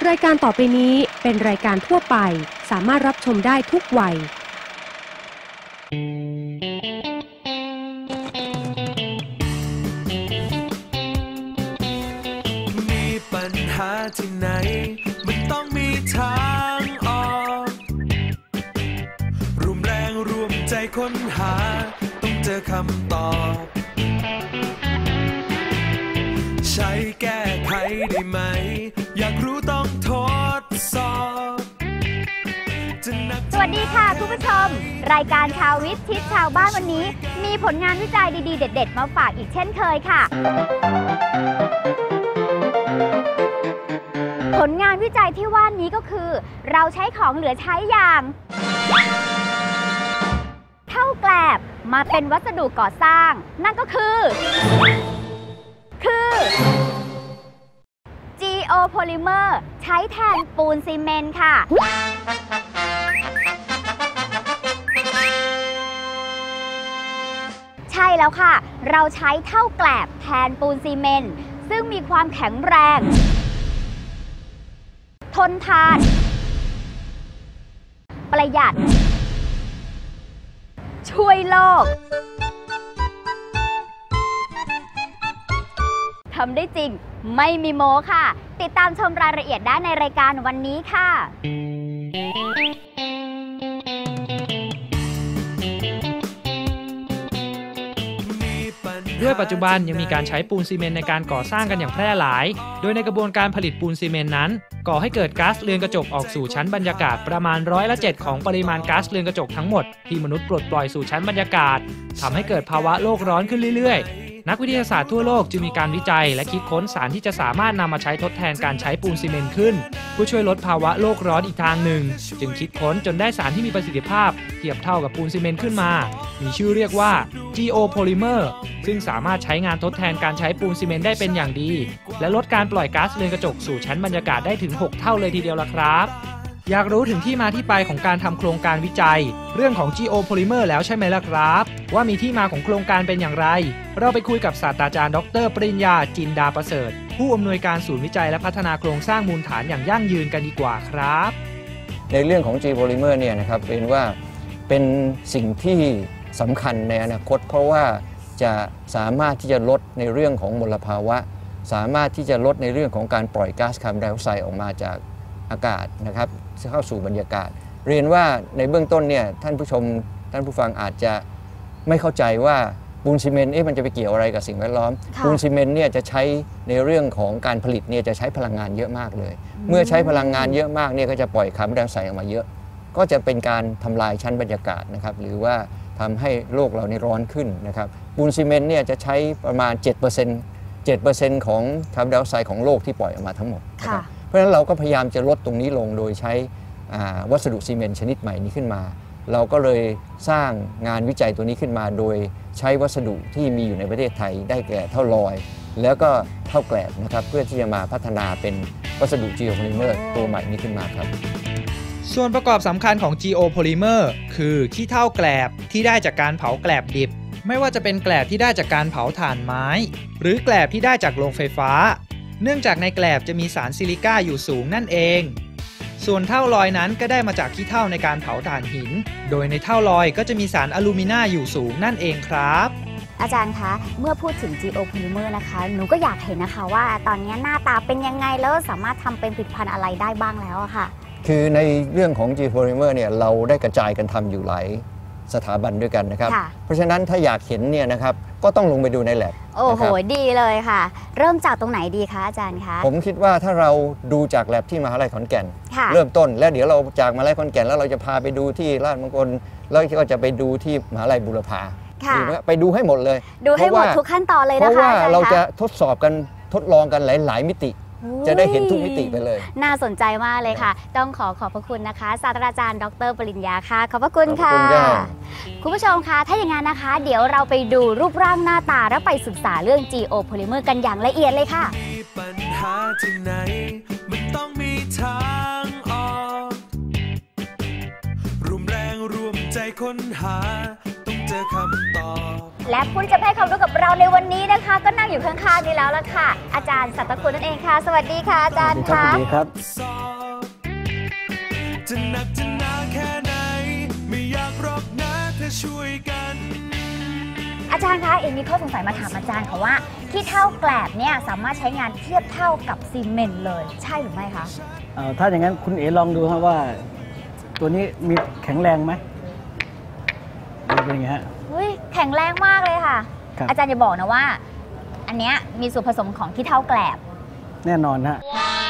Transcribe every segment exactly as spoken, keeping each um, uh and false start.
รายการต่อไปนี้เป็นรายการทั่วไปสามารถรับชมได้ทุกวัยมีปัญหาที่ไหนมันต้องมีทางออกรวมแรงรวมใจค้นหาต้องเจอคำตอบใช้แก้ไขได้ไหมอยากรู้ต้องทดสอบสวัสดีค่ะคุณผู้ชมรายการชาววิทย์ทิศชาวบ้านวันนี้มีผลงานวิจัยดีๆเด็ดๆมาฝากอีกเช่นเคยค่ะผลงานวิจัยที่ว่านี้ก็คือเราใช้ของเหลือใช้อย่างเท่าแกลบมาเป็นวัสดุก่อสร้างนั่นก็คือคือ Geopolymer ใช้แทนปูนซีเมนต์ค่ะใช่แล้วค่ะเราใช้เท่าแกลบแทนปูนซีเมนต์ซึ่งมีความแข็งแรงทนทานประหยัดช่วยโลกทำได้จริงไม่มีโม้ค่ะติดตามชมรายละเอียดได้ในรายการวันนี้ค่ะด้วยปัจจุบันยังมีการใช้ปูนซีเมนต์ในการก่อสร้างกันอย่างแพร่หลายโดยในกระบวนการผลิตปูนซีเมนต์นั้นก่อให้เกิดก๊าซเรือนกระจกออกสู่ชั้นบรรยากาศประมาณร้อยละเจ็ดของปริมาณก๊าซเรือนกระจกทั้งหมดที่มนุษย์ปลดปล่อยสู่ชั้นบรรยากาศทำให้เกิดภาวะโลกร้อนขึ้นเรื่อยๆนักวิทยาศาสตร์ทั่วโลกจึงมีการวิจัยและคิดค้นสารที่จะสามารถนำมาใช้ทดแทนการใช้ปูนซีเมนต์ขึ้นเพื่อช่วยลดภาวะโลกร้อนอีกทางหนึ่งจึงคิดค้นจนได้สารที่มีประสิทธิภาพเทียบเท่ากับปูนซีเมนต์ขึ้นมามีชื่อเรียกว่า Geopolymer ซึ่งสามารถใช้งานทดแทนการใช้ปูนซีเมนต์ได้เป็นอย่างดีและลดการปล่อยก๊าซเรือนกระจกสู่ชั้นบรรยากาศได้ถึงหกเท่าเลยทีเดียวล่ะครับอยากรู้ถึงที่มาที่ไปของการทำโครงการวิจัยเรื่องของ Geopolymer แล้วใช่ไหมล่ะครับว่ามีที่มาของโครงการเป็นอย่างไรเราไปคุยกับศาสตราจารย์ดร.ปริญญาจินดาประเสริฐผู้อำนวยการศูนย์วิจัยและพัฒนาโครงสร้างมูลฐานอย่างยั่งยืนกันดีกว่าครับในเรื่องของ Geopolymer เนี่ยนะครับเป็นว่าเป็นสิ่งที่สำคัญในอนาคตเพราะว่าจะสามารถที่จะลดในเรื่องของมลภาวะสามารถที่จะลดในเรื่องของการปล่อยก๊าซคาร์บอนไดออกไซด์ออกมาจากอากาศนะครับเข้าสู่บรรยากาศเรียนว่าในเบื้องต้นเนี่ยท่านผู้ชมท่านผู้ฟังอาจจะไม่เข้าใจว่าปูนซีเมนต์เอ๊ะมันจะไปเกี่ยวอะไรกับสิ่งแวดล้อมปูนซีเมนต์เนี่ยจะใช้ในเรื่องของการผลิตเนี่ยจะใช้พลังงานเยอะมากเลยเมื่อใช้พลังงานเยอะมากเนี่ยก็จะปล่อยคาร์บอนไดออกไซด์ออกมาเยอะก็จะเป็นการทำลายชั้นบรรยากาศนะครับหรือว่าทำให้โลกเรานี่ร้อนขึ้นนะครับปูนซีเมนต์เนี่ยจะใช้ประมาณ เจ็ดเปอร์เซ็นต์ เจ็ดเปอร์เซ็นต์ ของคาร์บอนไดออกไซด์ของโลกที่ปล่อยออกมาทั้งหมดนะครับเพราะฉะนั้นเราก็พยายามจะลดตรงนี้ลงโดยใช้วัสดุซีเมนต์ชนิดใหม่นี้ขึ้นมาเราก็เลยสร้างงานวิจัยตัวนี้ขึ้นมาโดยใช้วัสดุที่มีอยู่ในประเทศไทยได้แก่เท่าลอยแล้วก็เท่าแกลบนะครับเพื่อที่จะมาพัฒนาเป็นวัสดุ Geopolymer ตัวใหม่นี้ขึ้นมาครับส่วนประกอบสำคัญของ Geopolymer คือขี้เถ้าแกลบที่ได้จากการเผาแกลบดิบไม่ว่าจะเป็นแกลบที่ได้จากการเผาถ่านไม้หรือแกลบที่ได้จากโรงไฟฟ้าเนื่องจากในแกลบจะมีสารซิลิก้าอยู่สูงนั่นเองส่วนเท่าลอยนั้นก็ได้มาจากขี้เถ้าในการเผาถ่านหินโดยในเท่าลอยก็จะมีสารอลูมิเนียมอยู่สูงนั่นเองครับอาจารย์คะเมื่อพูดถึง Geopolymer นะคะหนูก็อยากเห็นนะคะว่าตอนนี้หน้าตาเป็นยังไงแล้วสามารถทำเป็นผลิตภัณฑ์อะไรได้บ้างแล้วอะค่ะคือในเรื่องของ Geopolymer เนี่ยเราได้กระจายกันทำอยู่หลายสถาบันด้วยกันนะครับเพราะฉะนั้นถ้าอยากเห็นเนี่ยนะครับก็ต้องลงไปดูในแลบโอ้โหดีเลยค่ะเริ่มจากตรงไหนดีคะอาจารย์คะผมคิดว่าถ้าเราดูจากแลบที่มหาวิทยาลัยขอนแก่นเริ่มต้นแล้วเดี๋ยวเราจากมหาวิทยาลัยขอนแก่นแล้วเราจะพาไปดูที่ราชมงคลแล้วก็จะไปดูที่มหาวิทยาลัยบูรพาไปดูให้หมดเลยดูให้หมดทุกขั้นตอนเลยนะคะเพราะว่าเราจะทดสอบกันทดลองกันหลายๆมิติจะได้เห็นทุกมิติไปเลยน่าสนใจมากเลยค่ะต้องขอขอบพระคุณนะคะศาสตราจารย์ดร.ปริญญาค่ะขอบพระคุณค่ะคุณผู้ชมคะถ้าอย่างนั้นนะคะเดี๋ยวเราไปดูรูปร่างหน้าตาแล้วไปศึกษาเรื่อง Geopolymer กันอย่างละเอียดเลยค่ะมีปัญหาที่ไหนมันต้องมีทางออกรวมแรงรวมใจค้นหาต้องเจอคำตอบและผู้จะให้ความรู้กับเราในวันนี้นะคะก็นั่งอยู่ข้างๆนี่แล้วล่ะค่ะอาจารย์สัตตคุณนั่นเองค่ะสวัสดีค่ะอาจารย์ค่ะสวัสดีครับจะหนักจะหนาแค่ไหนไม่อยากรอกนะถ้าช่วยกันอาจารย์คะเอ็มมีข้อสงสัยมาถามอาจารย์ค่ะว่าขี้เถ้าแกลบเนี่ยสามารถใช้งานเทียบเท่ากับซีเมนต์เลยใช่หรือไม่คะถ้าอย่างนั้นคุณเอ๋ลองดูครับว่าตัวนี้มีแข็งแรงไหมเป็นไงฮะแข็งแรงมากเลยค่ะอาจารย์จะบอกนะว่าอันนี้มีส่วนผสมของขี้เถ้าแกลบแน่นอนฮะ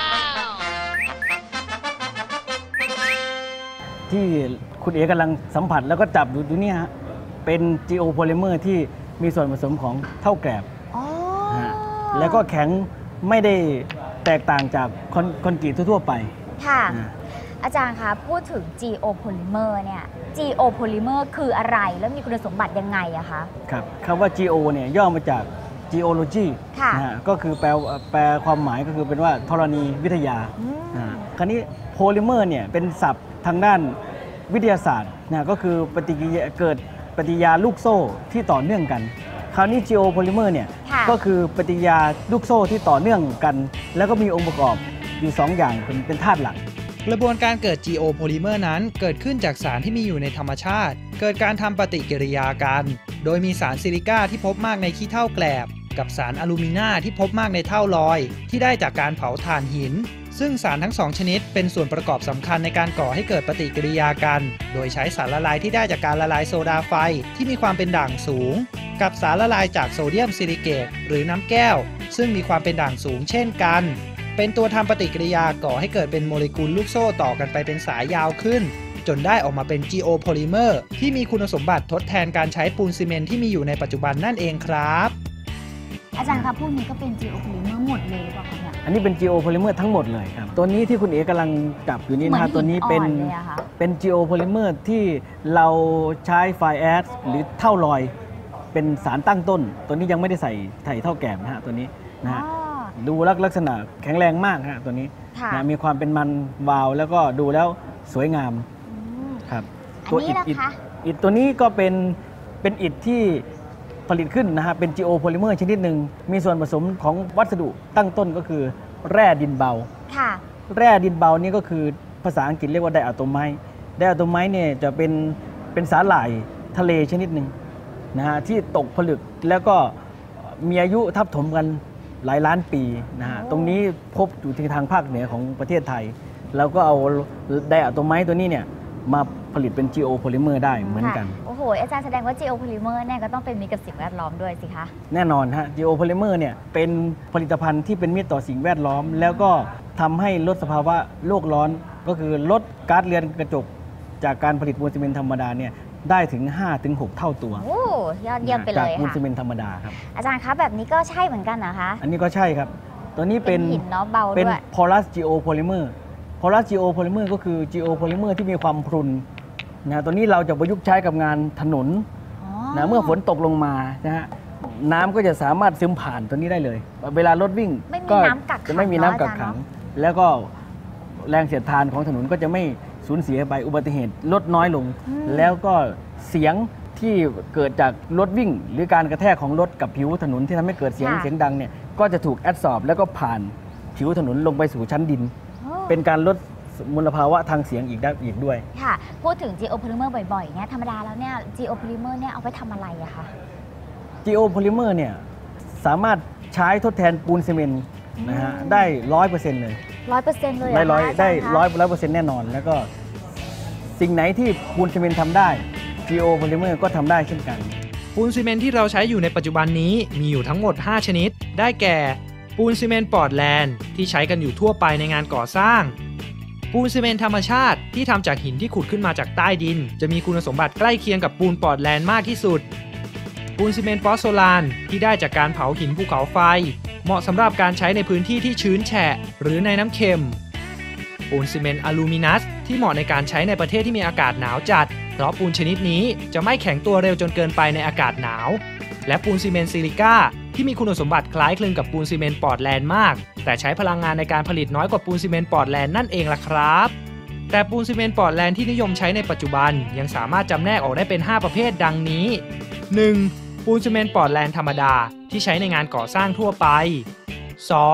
ที่คุณเอ๋กำลังสัมผัสแล้วก็จับดูนี่ฮะเป็นจีโอโพลิเมอร์ที่มีส่วนผสมของเถ้าแกลบแล้วก็แข็งไม่ได้แตกต่างจากคอนกรีตทั่วไปค่ะอาจารย์คะพูดถึง geopolymer เนี่ย geopolymer คืออะไรแล้วมีคุณสมบัติยังไงอะคะครับคำว่า geo เนี่ยย่อมาจาก geology นะฮะก็คือแปลแปลความหมายก็คือเป็นว่าธรณีวิทยาคราวนี้ polymer เนี่ยเป็นศัพท์ทางด้านวิทยาศาสตร์นะก็คือปฏิกิริยาเกิดปฏิกิริยาลูกโซ่ที่ต่อเนื่องกันคราวนี้ geopolymer เนี่ยก็คือปฏิกิริยาลูกโซ่ที่ต่อเนื่องกันแล้วก็มีองค์ประกอบอยู่สองอย่างเป็นเป็นธาตุหลักกระบวนการเกิด geopolymer นั้นเกิดขึ้นจากสารที่มีอยู่ในธรรมชาติเกิดการทำปฏิกิริยากันโดยมีสารซิลิก้าที่พบมากในขี้เถ้าแกลบกับสารอะลูมิน่าที่พบมากในเถ้าลอยที่ได้จากการเผาถ่านหินซึ่งสารทั้งสองชนิดเป็นส่วนประกอบสำคัญในการก่อให้เกิดปฏิกิริยากันโดยใช้สารละลายที่ได้จากการละลายโซดาไฟที่มีความเป็นด่างสูงกับสารละลายจากโซเดียมซิลิเกตหรือน้ำแก้วซึ่งมีความเป็นด่างสูงเช่นกันเป็นตัวทำปฏิกิริยาก่อให้เกิดเป็นโมเลกุลลูกโซ่ต่อกันไปเป็นสายยาวขึ้นจนได้ออกมาเป็น geopolymer ที่มีคุณสมบัติทดแทนการใช้ปูนซีเมนต์ที่มีอยู่ในปัจจุบันนั่นเองครับอาจารย์ครับพวกนี้ก็เป็น geopolymer หมดเลยหรือเปล่าคะเนี่ยอันนี้เป็น geopolymer ทั้งหมดเลยครับตัวนี้ที่คุณเอ๋กำลังจับอยู่นี่นะครับตัวนี้เป็นเป็น geopolymer ที่เราใช้ไฟแอสหรือเท่าลอยเป็นสารตั้งต้นตัวนี้ยังไม่ได้ใส่ใส่เท่าแกบนะฮะตัวนี้นะฮะดูลักษณะแข็งแรงมากฮะตัวนี้นะมีความเป็นมันวาวแล้วก็ดูแล้วสวยงามครับตัวอิฐอิฐอิฐตัวนี้ก็เป็นเป็นอิฐที่ผลิตขึ้นนะฮะเป็น geopolymer ชนิดหนึ่งมีส่วนผสมของวัสดุตั้งต้นก็คือแร่ดินเบาแร่ดินเบานี่ก็คือภาษาอังกฤษเรียกว่าไดอะโตไมต์ไดอะโตไมต์เนี่ยจะเป็นเป็นสาหร่ายทะเลชนิดหนึ่งนะฮะที่ตกผลึกแล้วก็มีอายุทับถมกันหลายล้านปีนะฮะตรงนี้พบอยู่ที่ทางภาคเหนือของประเทศไทยเราก็เอาไดอะโตไมต์ตัวนี้เนี่ยมาผลิตเป็น geopolymer ได้เหมือนกันโอ้โหอาจารย์แสดงว่า geopolymer เนี่ยก็ต้องเป็นมิตรกับสิ่งแวดล้อมด้วยสิคะแน่นอนฮะ geopolymer เนี่ยเป็นผลิตภัณฑ์ที่เป็นมิตรต่อสิ่งแวดล้อมแล้วก็ทำให้ลดสภาวะโลกร้อนก็คือลดก๊าซเรือนกระจกจากการผลิตปูนซีเมนต์ธรรมดาเนี่ยได้ถึง ห้าถึงหก เท่าตัวโอ้ยอดเยี่ยมไปเลยค่ะจากปูนซีเมนต์ธรรมดาครับอาจารย์คะแบบนี้ก็ใช่เหมือนกันนะคะอันนี้ก็ใช่ครับตัวนี้เป็นหินเนาะเบาด้วยเป็น porous geopolymer porous geopolymer ก็คือ geopolymer ที่มีความพรุนนะตัวนี้เราจะประยุกต์ใช้กับงานถนนนะเมื่อฝนตกลงมานะฮะน้ำก็จะสามารถซึมผ่านตัวนี้ได้เลยเวลารถวิ่งก็จะไม่มีน้ำกักขังแล้วก็แรงเสียดทานของถนนก็จะไม่สูญเสียไปอุบัติเหตุลดน้อยลงแล้วก็เสียงที่เกิดจากรถวิ่งหรือการกระแทกของรถกับผิวถนนที่ทำให้เกิดเสียงเสียงดังเนี่ยก็จะถูกแอดซอร์บแล้วก็ผ่านผิวถนนลงไปสู่ชั้นดินเป็นการลดมลภาวะทางเสียงอีกได้อีกด้วยค่ะพูดถึง geopolymer บ่อยๆเนี่ยธรรมดาแล้วเนี่ย geopolymer เนี่ยเอาไปทำอะไรอะคะ geopolymer เนี่ยสามารถใช้ทดแทนปูนซีเมนต์นะฮะได้ร้อยเปอร์เซ็นต์เลยร้อยเปอร์เซ็นต์เลยได้ร้อยได้ร้อยร้อยเปอร์เซ็นต์แน่นอนแล้วก็สิ่งไหนที่ปูนซีเมนต์ทำได้ geopolymer ก็ทำได้เช่นกันปูนซีเมนต์ที่เราใช้อยู่ในปัจจุบันนี้มีอยู่ทั้งหมดห้าชนิดได้แก่ปูนซีเมนต์ปอร์ตแลนด์ที่ใช้กันอยู่ทั่วไปในงานก่อสร้างปูนซีเมนต์ธรรมชาติที่ทำจากหินที่ขุดขึ้นมาจากใต้ดินจะมีคุณสมบัติใกล้เคียงกับปูนปอร์ตแลนด์มากที่สุดปูนซีเมนต์ปอสโซลานที่ได้จากการเผาหินภูเขาไฟเหมาะสำหรับการใช้ในพื้นที่ที่ชื้นแฉะหรือในน้ำเค็มปูนซีเมนต์อะลูมินัสที่เหมาะในการใช้ในประเทศที่มีอากาศหนาวจัดเพราะปูนชนิดนี้จะไม่แข็งตัวเร็วจนเกินไปในอากาศหนาวและปูนซีเมนต์ซิลิก้าที่มีคุณสมบัติคล้ายคลึงกับปูนซีเมนต์ปอร์ตแลนด์มากแต่ใช้พลังงานในการผลิตน้อยกว่าปูนซีเมนต์ปอร์ตแลนด์นั่นเองล่ะครับแต่ปูนซีเมนต์ปอร์ตแลนด์ที่นิยมใช้ในปัจจุบันยังสามารถจำแนกออกได้เป็นห้าประเภทดังนี้ หนึ่ง. ปูนซีเมนต์ปอร์ตแลนด์ธรรมดาที่ใช้ในงานก่อสร้างทั่วไป สอง.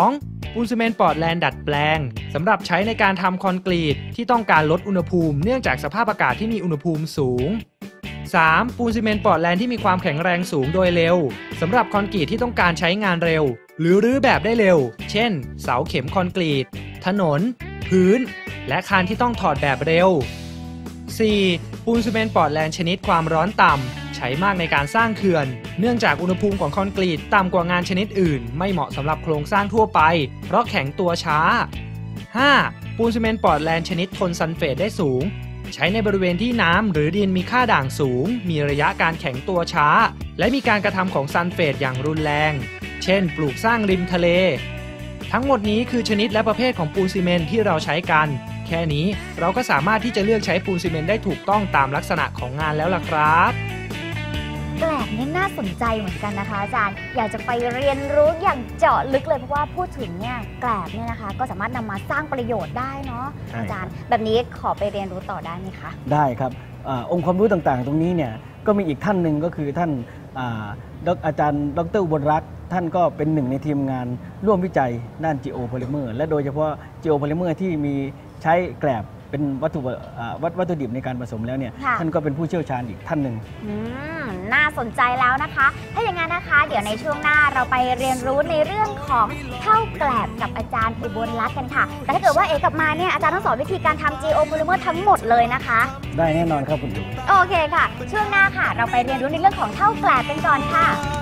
ปูนซีเมนต์ปอร์ตแลนด์ดัดแปลงสำหรับใช้ในการทำคอนกรีตที่ต้องการลดอุณหภูมิเนื่องจากสภาพอากาศที่มีอุณหภูมิสูง สาม ปูนซีเมนต์ปอร์ตแลนด์ที่มีความแข็งแรงสูงโดยเร็วสำหรับคอนกรีตที่ต้องการใช้งานเร็วหรือรื้อแบบได้เร็วเช่นเสาเข็มคอนกรีตถนนพื้นและคานที่ต้องถอดแบบเร็ว สี่ ปูนซีเมนต์ปอร์ตแลนด์ชนิดความร้อนต่ำใช้มากในการสร้างเขื่อนเนื่องจากอุณหภูมิของคอนกรีตต่ำกว่างานชนิดอื่นไม่เหมาะสำหรับโครงสร้างทั่วไปเพราะแข็งตัวช้า ห้า ปูนซีเมนต์ปอร์ตแลนด์ชนิดทนซัลเฟตได้สูงใช้ในบริเวณที่น้ำหรือดินมีค่าด่างสูงมีระยะการแข็งตัวช้าและมีการกระทำของซัลเฟตอย่างรุนแรงเช่นปลูกสร้างริมทะเลทั้งหมดนี้คือชนิดและประเภทของปูนซีเมนต์ที่เราใช้กันแค่นี้เราก็สามารถที่จะเลือกใช้ปูนซีเมนต์ได้ถูกต้องตามลักษณะของงานแล้วล่ะครับแกลบนี่น่าสนใจเหมือนกันนะคะอาจารย์อยากจะไปเรียนรู้อย่างเจาะลึกเลยเพราะว่าพูดถึงเนี่ยแกลบเนี่ยนะคะก็สามารถนำมาสร้างประโยชน์ได้เนาะอาจารย์แบบนี้ขอไปเรียนรู้ต่อได้ไหมคะได้ครับ อ, องค์ความรู้ต่างๆตรงนี้เนี่ยก็มีอีกท่านหนึ่งก็คือท่านดรอาจารย์ดรอุบลรักษ์ท่านก็เป็นหนึ่งในทีมงานร่วมวิจัยด้าน Geopolymer และโดยเฉพาะ Geopolymer ที่มีใช้แกลบเป็นวัตถุวัตถุดิบในการผสมแล้วเนี่ยท่านก็เป็นผู้เชี่ยวชาญอีกท่านหนึ่งน่าสนใจแล้วนะคะถ้าอย่างนั้นนะคะเดี๋ยวในช่วงหน้าเราไปเรียนรู้ในเรื่องของเท่าแกลบกับอาจารย์อุบลรัตน์กันค่ะแต่ถ้าเกิดว่าเอกลับมาเนี่ยอาจารย์ต้องสอนวิธีการทำ Geopolymer ทั้งหมดเลยนะคะได้แน่นอนครับคุณโอเคค่ะช่วงหน้าค่ะเราไปเรียนรู้ในเรื่องของเท่าแกลบกันก่อนค่ะ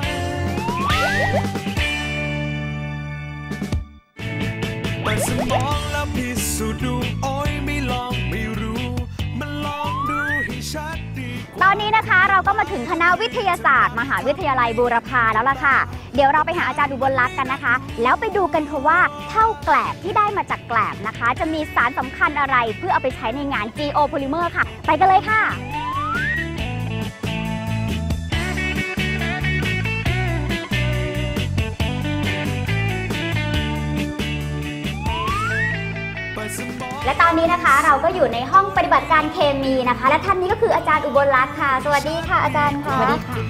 เปิดสมองแล้วพิสูจน์ดูโอ้ยไม่ลองไม่รู้มันลองดูให้ชัดดีตอนนี้นะคะเราก็มาถึงคณะวิทยาศาสตร์มหาวิทยาลัยบูรพาแล้วล่ะค่ะเดี๋ยวเราไปหาอาจารย์อุบลรัตน์กันนะคะแล้วไปดูกันค่ะว่าเท่าแกลบที่ได้มาจากแกลบนะคะจะมีสารสำคัญอะไรเพื่อเอาไปใช้ในงาน Geopolymer ค่ะไปกันเลยค่ะและตอนนี้นะคะเราก็อยู่ในห้องปฏิบัติการเคมีนะคะและท่านนี้ก็คืออาจารย์อุบลรัตน์ค่ะสวัสดีค่ะอาจารย์ค่ะสวัสดีค่ะ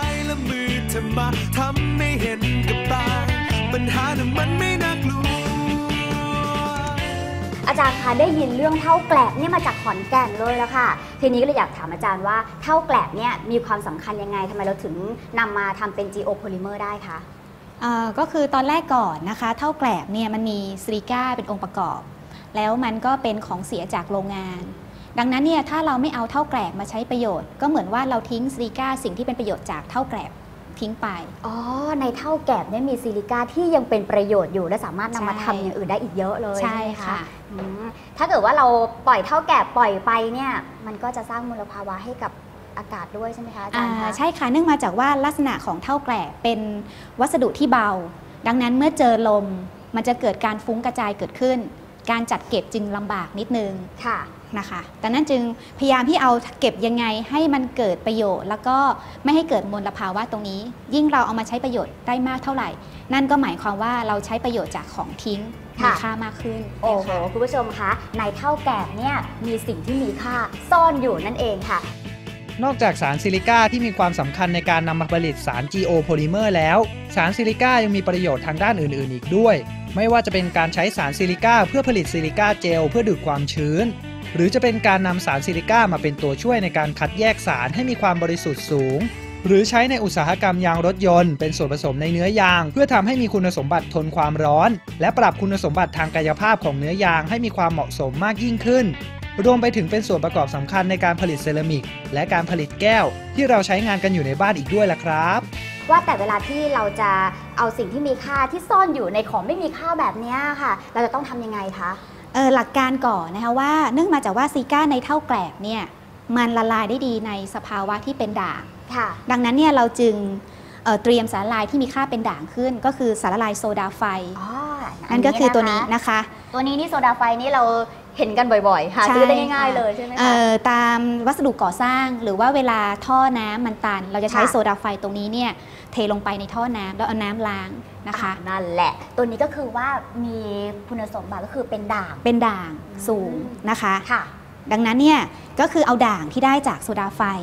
อาจารย์คะได้ยินเรื่องเท่าแกลบเนี่ยมาจากขอนแก่นเลยแล้วค่ะทีนี้ก็เลยอยากถามอาจารย์ว่าเท่าแกลบเนี่ยมีความสำคัญยังไงทำไมเราถึงนำมาทำเป็น Geopolymer ได้คะก็คือตอนแรกก่อนนะคะเท่าแกลบเนี่ยมันมีซิลิก้าเป็นองค์ประกอบแล้วมันก็เป็นของเสียจากโรงงานดังนั้นเนี่ยถ้าเราไม่เอาเท่าแกลบมาใช้ประโยชน์ก็เหมือนว่าเราทิ้งซิลิก้าสิ่งที่เป็นประโยชน์จากเท่าแกลบทิ้งไปอ๋อในเท่าแกลบเนี่ยมีซิลิก้าที่ยังเป็นประโยชน์อยู่และสามารถนำมาทำอย่างอื่นได้อีกเยอะเลยใช่ค่ะถ้าเกิดว่าเราปล่อยเท่าแกลบปล่อยไปเนี่ยมันก็จะสร้างมลภาวะให้กับอากาศด้วยใช่ไหมคะอาจารย์คะใช่ค่ะเนื่องมาจากว่าลักษณะของเท่าแกลบเป็นวัสดุที่เบาดังนั้นเมื่อเจอลมมันจะเกิดการฟุ้งกระจายเกิดขึ้นการจัดเก็บจึงลำบากนิดนึงค่ะนะคะดังนั้นจึงพยายามที่เอาเก็บยังไงให้มันเกิดประโยชน์แล้วก็ไม่ให้เกิดมลภาวะตรงนี้ยิ่งเราเอามาใช้ประโยชน์ได้มากเท่าไหร่นั่นก็หมายความว่าเราใช้ประโยชน์จากของทิ้งมีค่ามากขึ้นโอ้โหคุณผู้ชมคะในเท่าแกลบเนี่ยมีสิ่งที่มีค่าซ่อนอยู่นั่นเองค่ะนอกจากสารซิลิก้าที่มีความสำคัญในการนำมาผลิตสาร Geopolymer แล้วสารซิลิก้ายังมีประโยชน์ทางด้านอื่นๆอีกด้วยไม่ว่าจะเป็นการใช้สารซิลิก้าเพื่อผลิตซิลิก้าเจลเพื่อดูดความชื้นหรือจะเป็นการนำสารซิลิก้ามาเป็นตัวช่วยในการคัดแยกสารให้มีความบริสุทธิ์สูงหรือใช้ในอุตสาหกรรมยางรถยนต์เป็นส่วนผสมในเนื้อยางเพื่อทำให้มีคุณสมบัติทนความร้อนและปรับคุณสมบัติทางกายภาพของเนื้อยางให้มีความเหมาะสมมากยิ่งขึ้นรวมไปถึงเป็นส่วนประกอบสำคัญในการผลิตเซรามิกและการผลิตแก้วที่เราใช้งานกันอยู่ในบ้านอีกด้วยล่ะครับว่าแต่เวลาที่เราจะเอาสิ่งที่มีค่าที่ซ่อนอยู่ในของไม่มีค่าแบบนี้ค่ะเราจะต้องทำยังไงคะเออหลักการก่อนนะคะว่าเนื่องมาจากว่าซิลิก้าในเท่าแกลบเนี่ยมันละลายได้ดีในสภาวะที่เป็นด่างดังนั้นเนี่ยเราจึง เ, เตรียมสารละลายที่มีค่าเป็นด่างขึ้นก็คือสารละลายโซดาไฟนั่นก็คือตัวนี้นะคะตัวนี้นี่โซดาไฟนี่เราเห็นกันบ่อยๆค่ะซื้อได้ง่ายๆเลยใช่ไหมคะตามวัสดุก่อสร้างหรือว่าเวลาท่อน้ำมันตันเราจะใช้โซดาไฟตรงนี้เนี่ยเทลงไปในท่อน้ำแล้วเอาน้ำล้างนะคะนั่นแหละตัวนี้ก็คือว่ามีคุณสมบัติก็คือเป็นด่างเป็นด่างสูงนะคะดังนั้นเนี่ยก็คือเอาด่างที่ได้จากโซดาไฟ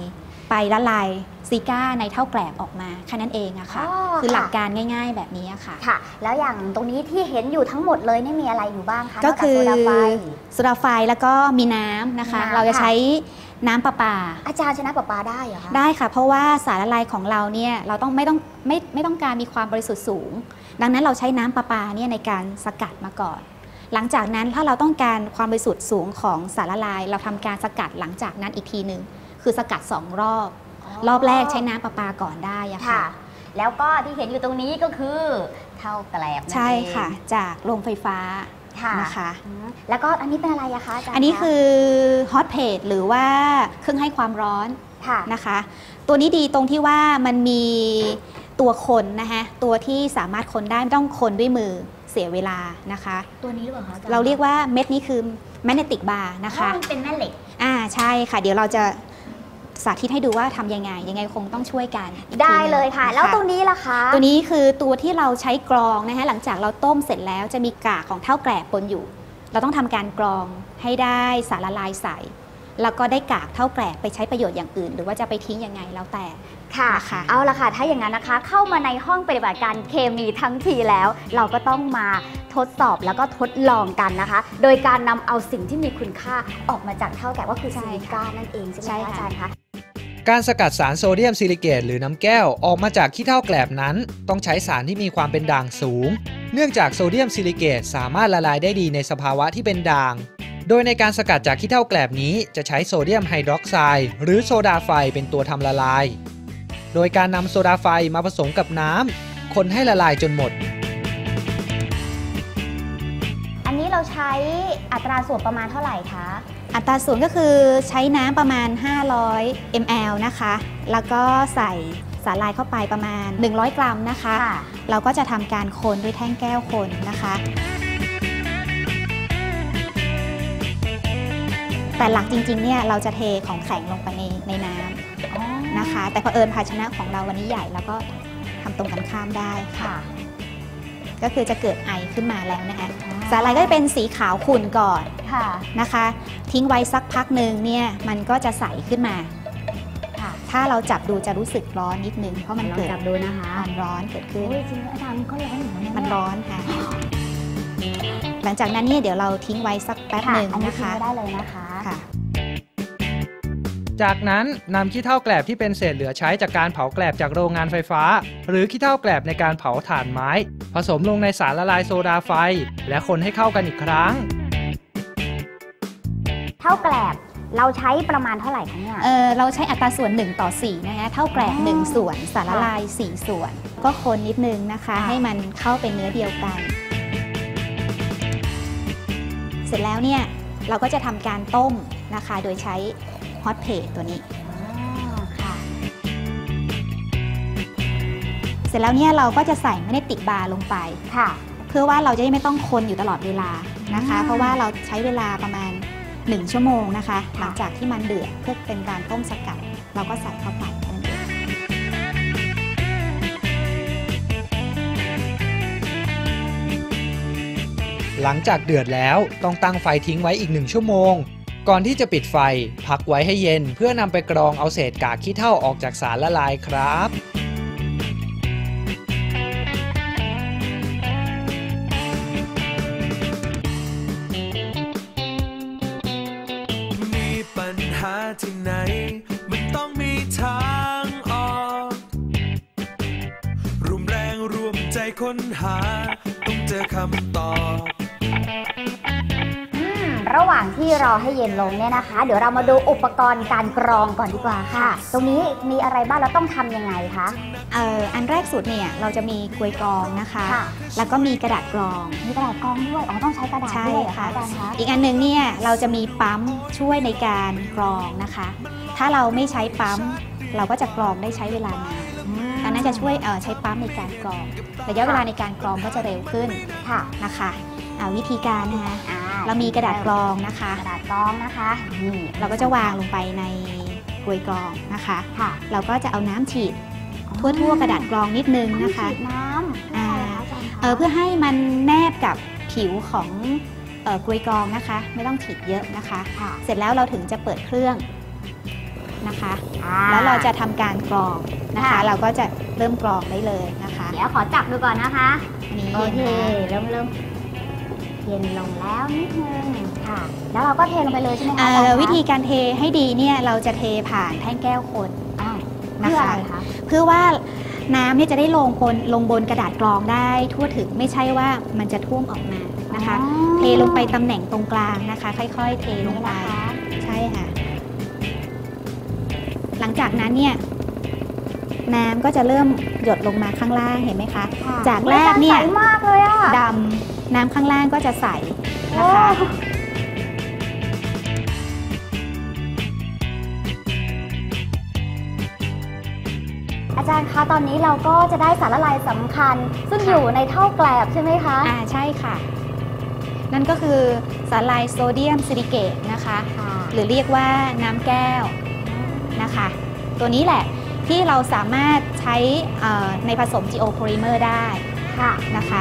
ไปละลายซิก้าในเท่าแกลบออกมาแค่นั้นเองอะค่ะคือหลักการง่ายๆแบบนี้ค่ะค่ะแล้วอย่างตรงนี้ที่เห็นอยู่ทั้งหมดเลยนี่มีอะไรอยู่บ้างคะก็คือโซดาไฟโซดาไฟแล้วก็มีน้ำนะคะเราจะใช้น้ำประปาอาจารย์ใช้น้ำประปาได้เหรอคะได้ค่ะเพราะว่าสารละลายของเราเนี่ยเราต้องไม่ต้องไม่ไม่ต้องการมีความบริสุทธิ์สูงดังนั้นเราใช้น้ำประปาเนี่ยในการสกัดมาก่อนหลังจากนั้นถ้าเราต้องการความบริสุทธิ์สูงของสารละลายเราทำการสกัดหลังจากนั้นอีกทีหนึ่งคือสกัดสองรอบรอบแรกใช้น้ำประปาก่อนได้อะค่ะแล้วก็ที่เห็นอยู่ตรงนี้ก็คือเท่าแกลบใช่ค่ะจากโรงไฟฟ้านะคะแล้วก็อันนี้เป็นอะไรอะคะอาจารย์อันนี้คือฮอตเพลทหรือว่าเครื่องให้ความร้อนนะคะตัวนี้ดีตรงที่ว่ามันมีตัวคนนะคะตัวที่สามารถคนได้ไม่ต้องคนด้วยมือเสียเวลานะคะตัวนี้หรือเปล่าคะอาจารย์เราเรียกว่าเม็ดนี้คือแมกเนติกบาร์นะคะมันเป็นแม่เหล็กอ่าใช่ค่ะเดี๋ยวเราจะสาธิตให้ดูว่าทำยังไงยังไงคงต้องช่วยกันได้เลยค่ะแล้วตรงนี้ล่ะคะตัวนี้คือตัวที่เราใช้กรองนะคะหลังจากเราต้มเสร็จแล้วจะมีกากของเท่าแกลบปนอยู่เราต้องทำการกรองให้ได้สารละลายใสแล้วก็ได้กากเท่าแกลบไปใช้ประโยชน์อย่างอื่นหรือว่าจะไปทิ้งยังไงแล้วแต่ค่ะเอาละค่ะถ้าอย่างนั้นนะคะเข้ามาในห้องปฏิบัติการเคมีทั้งทีแล้วเราก็ต้องมาทดสอบแล้วก็ทดลองกันนะคะโดยการนำเอาสิ่งที่มีคุณค่าออกมาจากเท่าแกลบก็คือซิลิก้านั่นเองใช่ไหมอาจารย์คะการสกัดสารโซเดียมซิลิเกตหรือน้ำแก้วออกมาจากขี้เถ้าแกลบนั้นต้องใช้สารที่มีความเป็นด่างสูงเนื่องจากโซเดียมซิลิเกตสามารถละลายได้ดีในสภาวะที่เป็นด่างโดยในการสกัดจากขี้เถ้าแกลบนี้จะใช้โซเดียมไฮดรอกไซด์หรือโซดาไฟเป็นตัวทำละลายโดยการนำโซดาไฟมาผสมกับน้ำคนให้ละลายจนหมดอันนี้เราใช้อัตราส่วนประมาณเท่าไหร่คะอัตราส่วนก็คือใช้น้ำประมาณห้าร้อยมิลลิลิตร นะคะแล้วก็ใส่สาหร่ายเข้าไปประมาณหนึ่งร้อยกรัมนะคะเราก็จะทำการคนด้วยแท่งแก้วคนนะคะแต่หลักจริงๆเนี่ยเราจะเทของแข็งลงไปในในน้ำนะคะแต่เผอิญภาชนะของเราวันนี้ใหญ่แล้วก็ทำตรงกันข้ามได้ค่ะก็คือจะเกิดไอขึ้นมาแล้วนะคะสาหร่ายก็จะเป็นสีขาวขุ่นก่อนนะคะทิ้งไว้สักพักหนึ่งเนี่ยมันก็จะใสขึ้นมาถ้าเราจับดูจะรู้สึกร้อนนิดนึงเพราะมันเกิดจับดูนะคะมันร้อนเกิดขึ้นจริงๆอาจารย์ก็ร้อนอยู่นะมันร้อนค่ะหลังจากนั้นเนี่ยเดี๋ยวเราทิ้งไว้สักแป๊บหนึ่งนะคะได้เลยนะคะจากนั้นนำขี้เถ้าแกลบที่เป็นเศษเหลือใช้จากการเผาแกลบจากโรงงานไฟฟ้าหรือขี้เถ้าแกลบในการเผาถ่านไม้ผสมลงในสารละลายโซดาไฟและคนให้เข้ากันอีกครั้งเท่าแกลบเราใช้ประมาณเท่าไหร่คะเนี่ยเออเราใช้อัตราส่วนหนึ่งต่อสี่นะคะเท่าแกลบหนึ่งส่วนสารละลายสี่ส่วนก็คนนิดนึงนะคะให้มันเข้าเป็นเนื้อเดียวกันเสร็จแล้วเนี่ยเราก็จะทำการต้มนะคะโดยใช้ฮอตเพลทตัวนี้เสร็จแล้วเนี่ยเราก็จะใส่แมกเนติกบาร์ลงไปเพื่อว่าเราจะไม่ต้องคนอยู่ตลอดเวลานะคะเพราะว่าเราใช้เวลาประมาณหนึ่งชั่วโมงนะคะหลังจากที่มันเดือดเพื่อเป็นการต้มสกัดเราก็ใส่เข้าไปนั่นเองหลังจากเดือดแล้วต้องตั้งไฟทิ้งไว้อีกหนึ่งชั่วโมงก่อนที่จะปิดไฟพักไว้ให้เย็นเพื่อนำไปกรองเอาเศษกากขี้เถ้าออกจากสารละลายครับมีปัญหาที่ไหนมันต้องมีทางออกร่วมแรงร่วมใจค้นหาต้องเจอคำตอบระหว่างที่รอให้เย็นลงเนี่ยนะคะเดี๋ยวเรามาดูอุปกรณ์การกรองก่อนดีกว่าค่ะตรงนี้มีอะไรบ้างแล้วต้องทำยังไงคะเอ่ออันแรกสุดเนี่ยเราจะมีกลวยกรองนะคะแล้วก็มีกระดาษกรองมีกระดาษกรองด้วยอ๋อต้องใช้กระดาษด้วยค่ะอาจารย์คะอีกอันหนึ่งเนี่ยเราจะมีปั๊มช่วยในการกรองนะคะถ้าเราไม่ใช้ปั๊มเราก็จะกรองได้ใช้เวลานานอันนั้นจะช่วยเอ่อใช้ปั๊มในการกรองระยะเวลาในการกรองก็จะเร็วขึ้นค่ะนะคะวิธีการนะคะเรามีกระดาษกรองนะคะกระดาษกรองนะคะนี่เราก็จะวางลงไปในกลวยกรองนะคะค่ะเราก็จะเอาน้ำฉีดทั่วๆกระดาษกรองนิดนึงนะคะฉีดน้ำอ่าเออเพื่อให้มันแนบกับผิวของเอ่อกลวยกรองนะคะไม่ต้องฉีดเยอะนะคะเสร็จแล้วเราถึงจะเปิดเครื่องนะคะแล้วเราจะทำการกรองนะคะ เราก็จะเริ่มกรองได้เลยนะคะเดี๋ยวขอจับดูก่อนนะคะนี่โอเคเริ่มเริ่มเย็นลงแล้วนิดนึงค่ะแล้วเราก็เทลงไปเลยใช่ไหมคะวิธีการเทให้ดีเนี่ยเราจะเทผ่านแท่งแก้วคนนะคะเพื่อว่าน้ำเนี่ยจะได้ลงบนลงบนกระดาษกรองได้ทั่วถึงไม่ใช่ว่ามันจะท่วมออกมานะคะเทลงไปตำแหน่งตรงกลางนะคะค่อยๆเทลงไปใช่ค่ะหลังจากนั้นเนี่ยน้ำก็จะเริ่มหยดลงมาข้างล่างเห็นไหมคะจากแรกเนี่ยดำน้ำข้างล่างก็จะใสนะคะอาจารย์คะตอนนี้เราก็จะได้สารละลายสำคัญซึ่งอยู่ในเท่าแกลบใช่ไหมคะอ่าใช่ค่ะนั่นก็คือสารละลายโซเดียมซิลิเกตนะคะหรือเรียกว่าน้ำแก้วนะคะตัวนี้แหละที่เราสามารถใช้ในผสม Geopolymer ได้นะคะ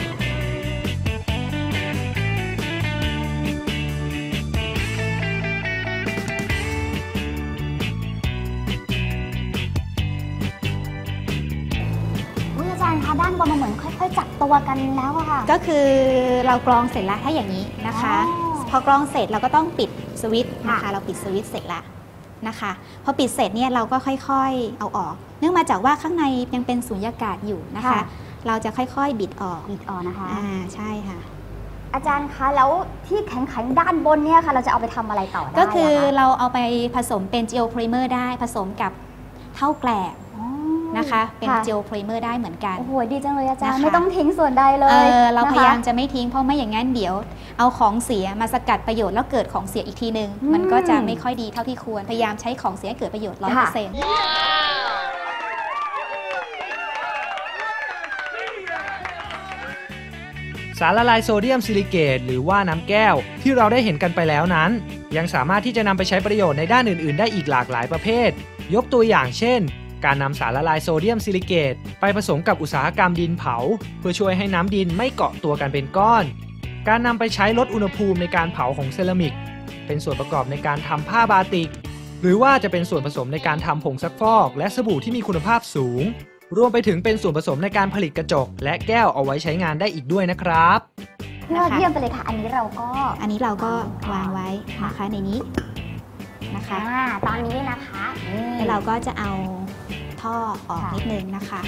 ด้านบนมันเหมือนค่อยๆจับตัวกันแล้วอะค่ะก็คือเรากรองเสร็จแล้วถ้าอย่างนี้นะคะพอกรองเสร็จเราก็ต้องปิดสวิตช์นะคะเราปิดสวิตช์เสร็จแล้วนะคะพอปิดเสร็จเนี่ยเราก็ค่อยๆเอาออกเนื่องมาจากว่าข้างในยังเป็นสุญญากาศอยู่นะคะเราจะค่อยๆบิดออกบิดออกนะคะอ่าใช่ค่ะอาจารย์คะแล้วที่แข็งๆด้านบนเนี่ยค่ะเราจะเอาไปทำอะไรต่อได้ก็คือเราเอาไปผสมเป็น Geopolymer ได้ผสมกับเท่าแกลบนะคะเป็นเจลโพลิเมอร์ได้เหมือนกันโอ้โหดีจังเลยอาจารย์ไม่ต้องทิ้งส่วนใดเลยเออเราพยายามจะไม่ทิ้งเพราะไม่อย่างนั้นเดี๋ยวเอาของเสียมาสกัดประโยชน์แล้วเกิดของเสียอีกทีนึงมันก็จะไม่ค่อยดีเท่าที่ควรพยายามใช้ของเสียเกิดประโยชน์ ร้อยเปอร์เซ็นต์สารละลายโซเดียมซิลิเกตหรือว่าน้ำแก้วที่เราได้เห็นกันไปแล้วนั้นยังสามารถที่จะนำไปใช้ประโยชน์ในด้านอื่นๆได้อีกหลากหลายประเภทยกตัวอย่างเช่นการนำสารละลายโซเดียมซิลิเกตไปผสมกับอุตสาหกรรมดินเผาเพื่อช่วยให้น้ำดินไม่เกาะตัวกันเป็นก้อนการนำไปใช้ลดอุณหภูมิในการเผาของเซรามิกเป็นส่วนประกอบในการทำผ้าบาติกหรือว่าจะเป็นส่วนผสมในการทำผงซักฟอกและสบู่ที่มีคุณภาพสูงรวมไปถึงเป็นส่วนผสมในการผลิตกระจกและแก้วเอาไว้ใช้งานได้อีกด้วยนะครับยอดเยี่ยมไปเลยค่ะอันนี้เราก็อันนี้เราก็วางไว้นะคะในนี้นะคะตอนนี้นะคะแล้วเราก็จะเอาท่อออกนิดนึงนะคะ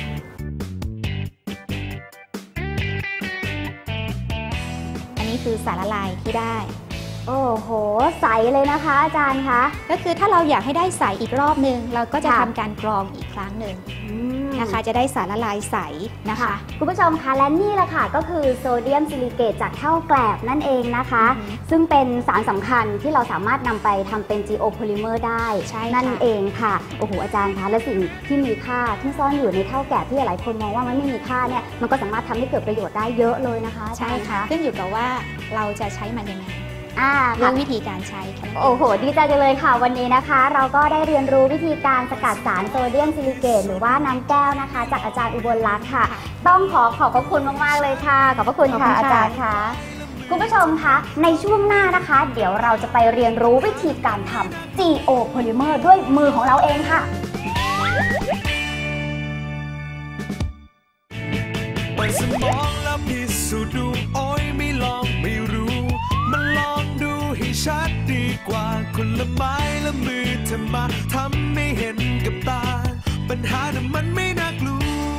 อันนี้คือสารละลายที่ได้โอ้โหใสเลยนะคะอาจารย์คะก็คือถ้าเราอยากให้ได้ใสอีกรอบนึงเราก็จะทำการกรองอีกครั้งหนึ่งนะคะจะได้สารละลายใสนะคะคุณผู้ชมคะและนี่แหละค่ะก็คือโซเดียมซิลิเกตจากเท่าแกลบนั่นเองนะคะซึ่งเป็นสารสำคัญที่เราสามารถนำไปทำเป็น Geopolymer ได้นั่นเองค่ะโอ้โหอาจารย์คะและสิ่งที่มีค่าที่ซ่อนอยู่ในเท่าแกลบที่หลายคนมองว่ามันไม่มีค่าเนี่ยมันก็สามารถทำให้เกิดประโยชน์ได้เยอะเลยนะคะใช่ค่ะขึ้นอยู่กับว่าเราจะใช้มันยังไงเรื่องวิธีการใช้ค่ะโอ้โหดีใจจังเลยค่ะวันนี้นะคะเราก็ได้เรียนรู้วิธีการสกัดสารโซเดียมซิลิเกตหรือว่าน้ำแก้วนะคะจากอาจารย์อุบลรัตน์ค่ะต้องขอขอบพระคุณมากๆเลยค่ะขอบพระคุณค่ะอาจารย์ค่ะคุณผู้ชมคะในช่วงหน้านะคะเดี๋ยวเราจะไปเรียนรู้วิธีการทำ Geopolymer ด้วยมือของเราเองค่ะเปิดสมองแล้วพิสูจน์ดูโอ้ยไม่ลองไม่รู้มันลองดูให้ชัดดีกว่าคนละไม้ละมือเธอมาทำให้เห็นกับตาปัญหาน่ะมันไม่น่ากลัว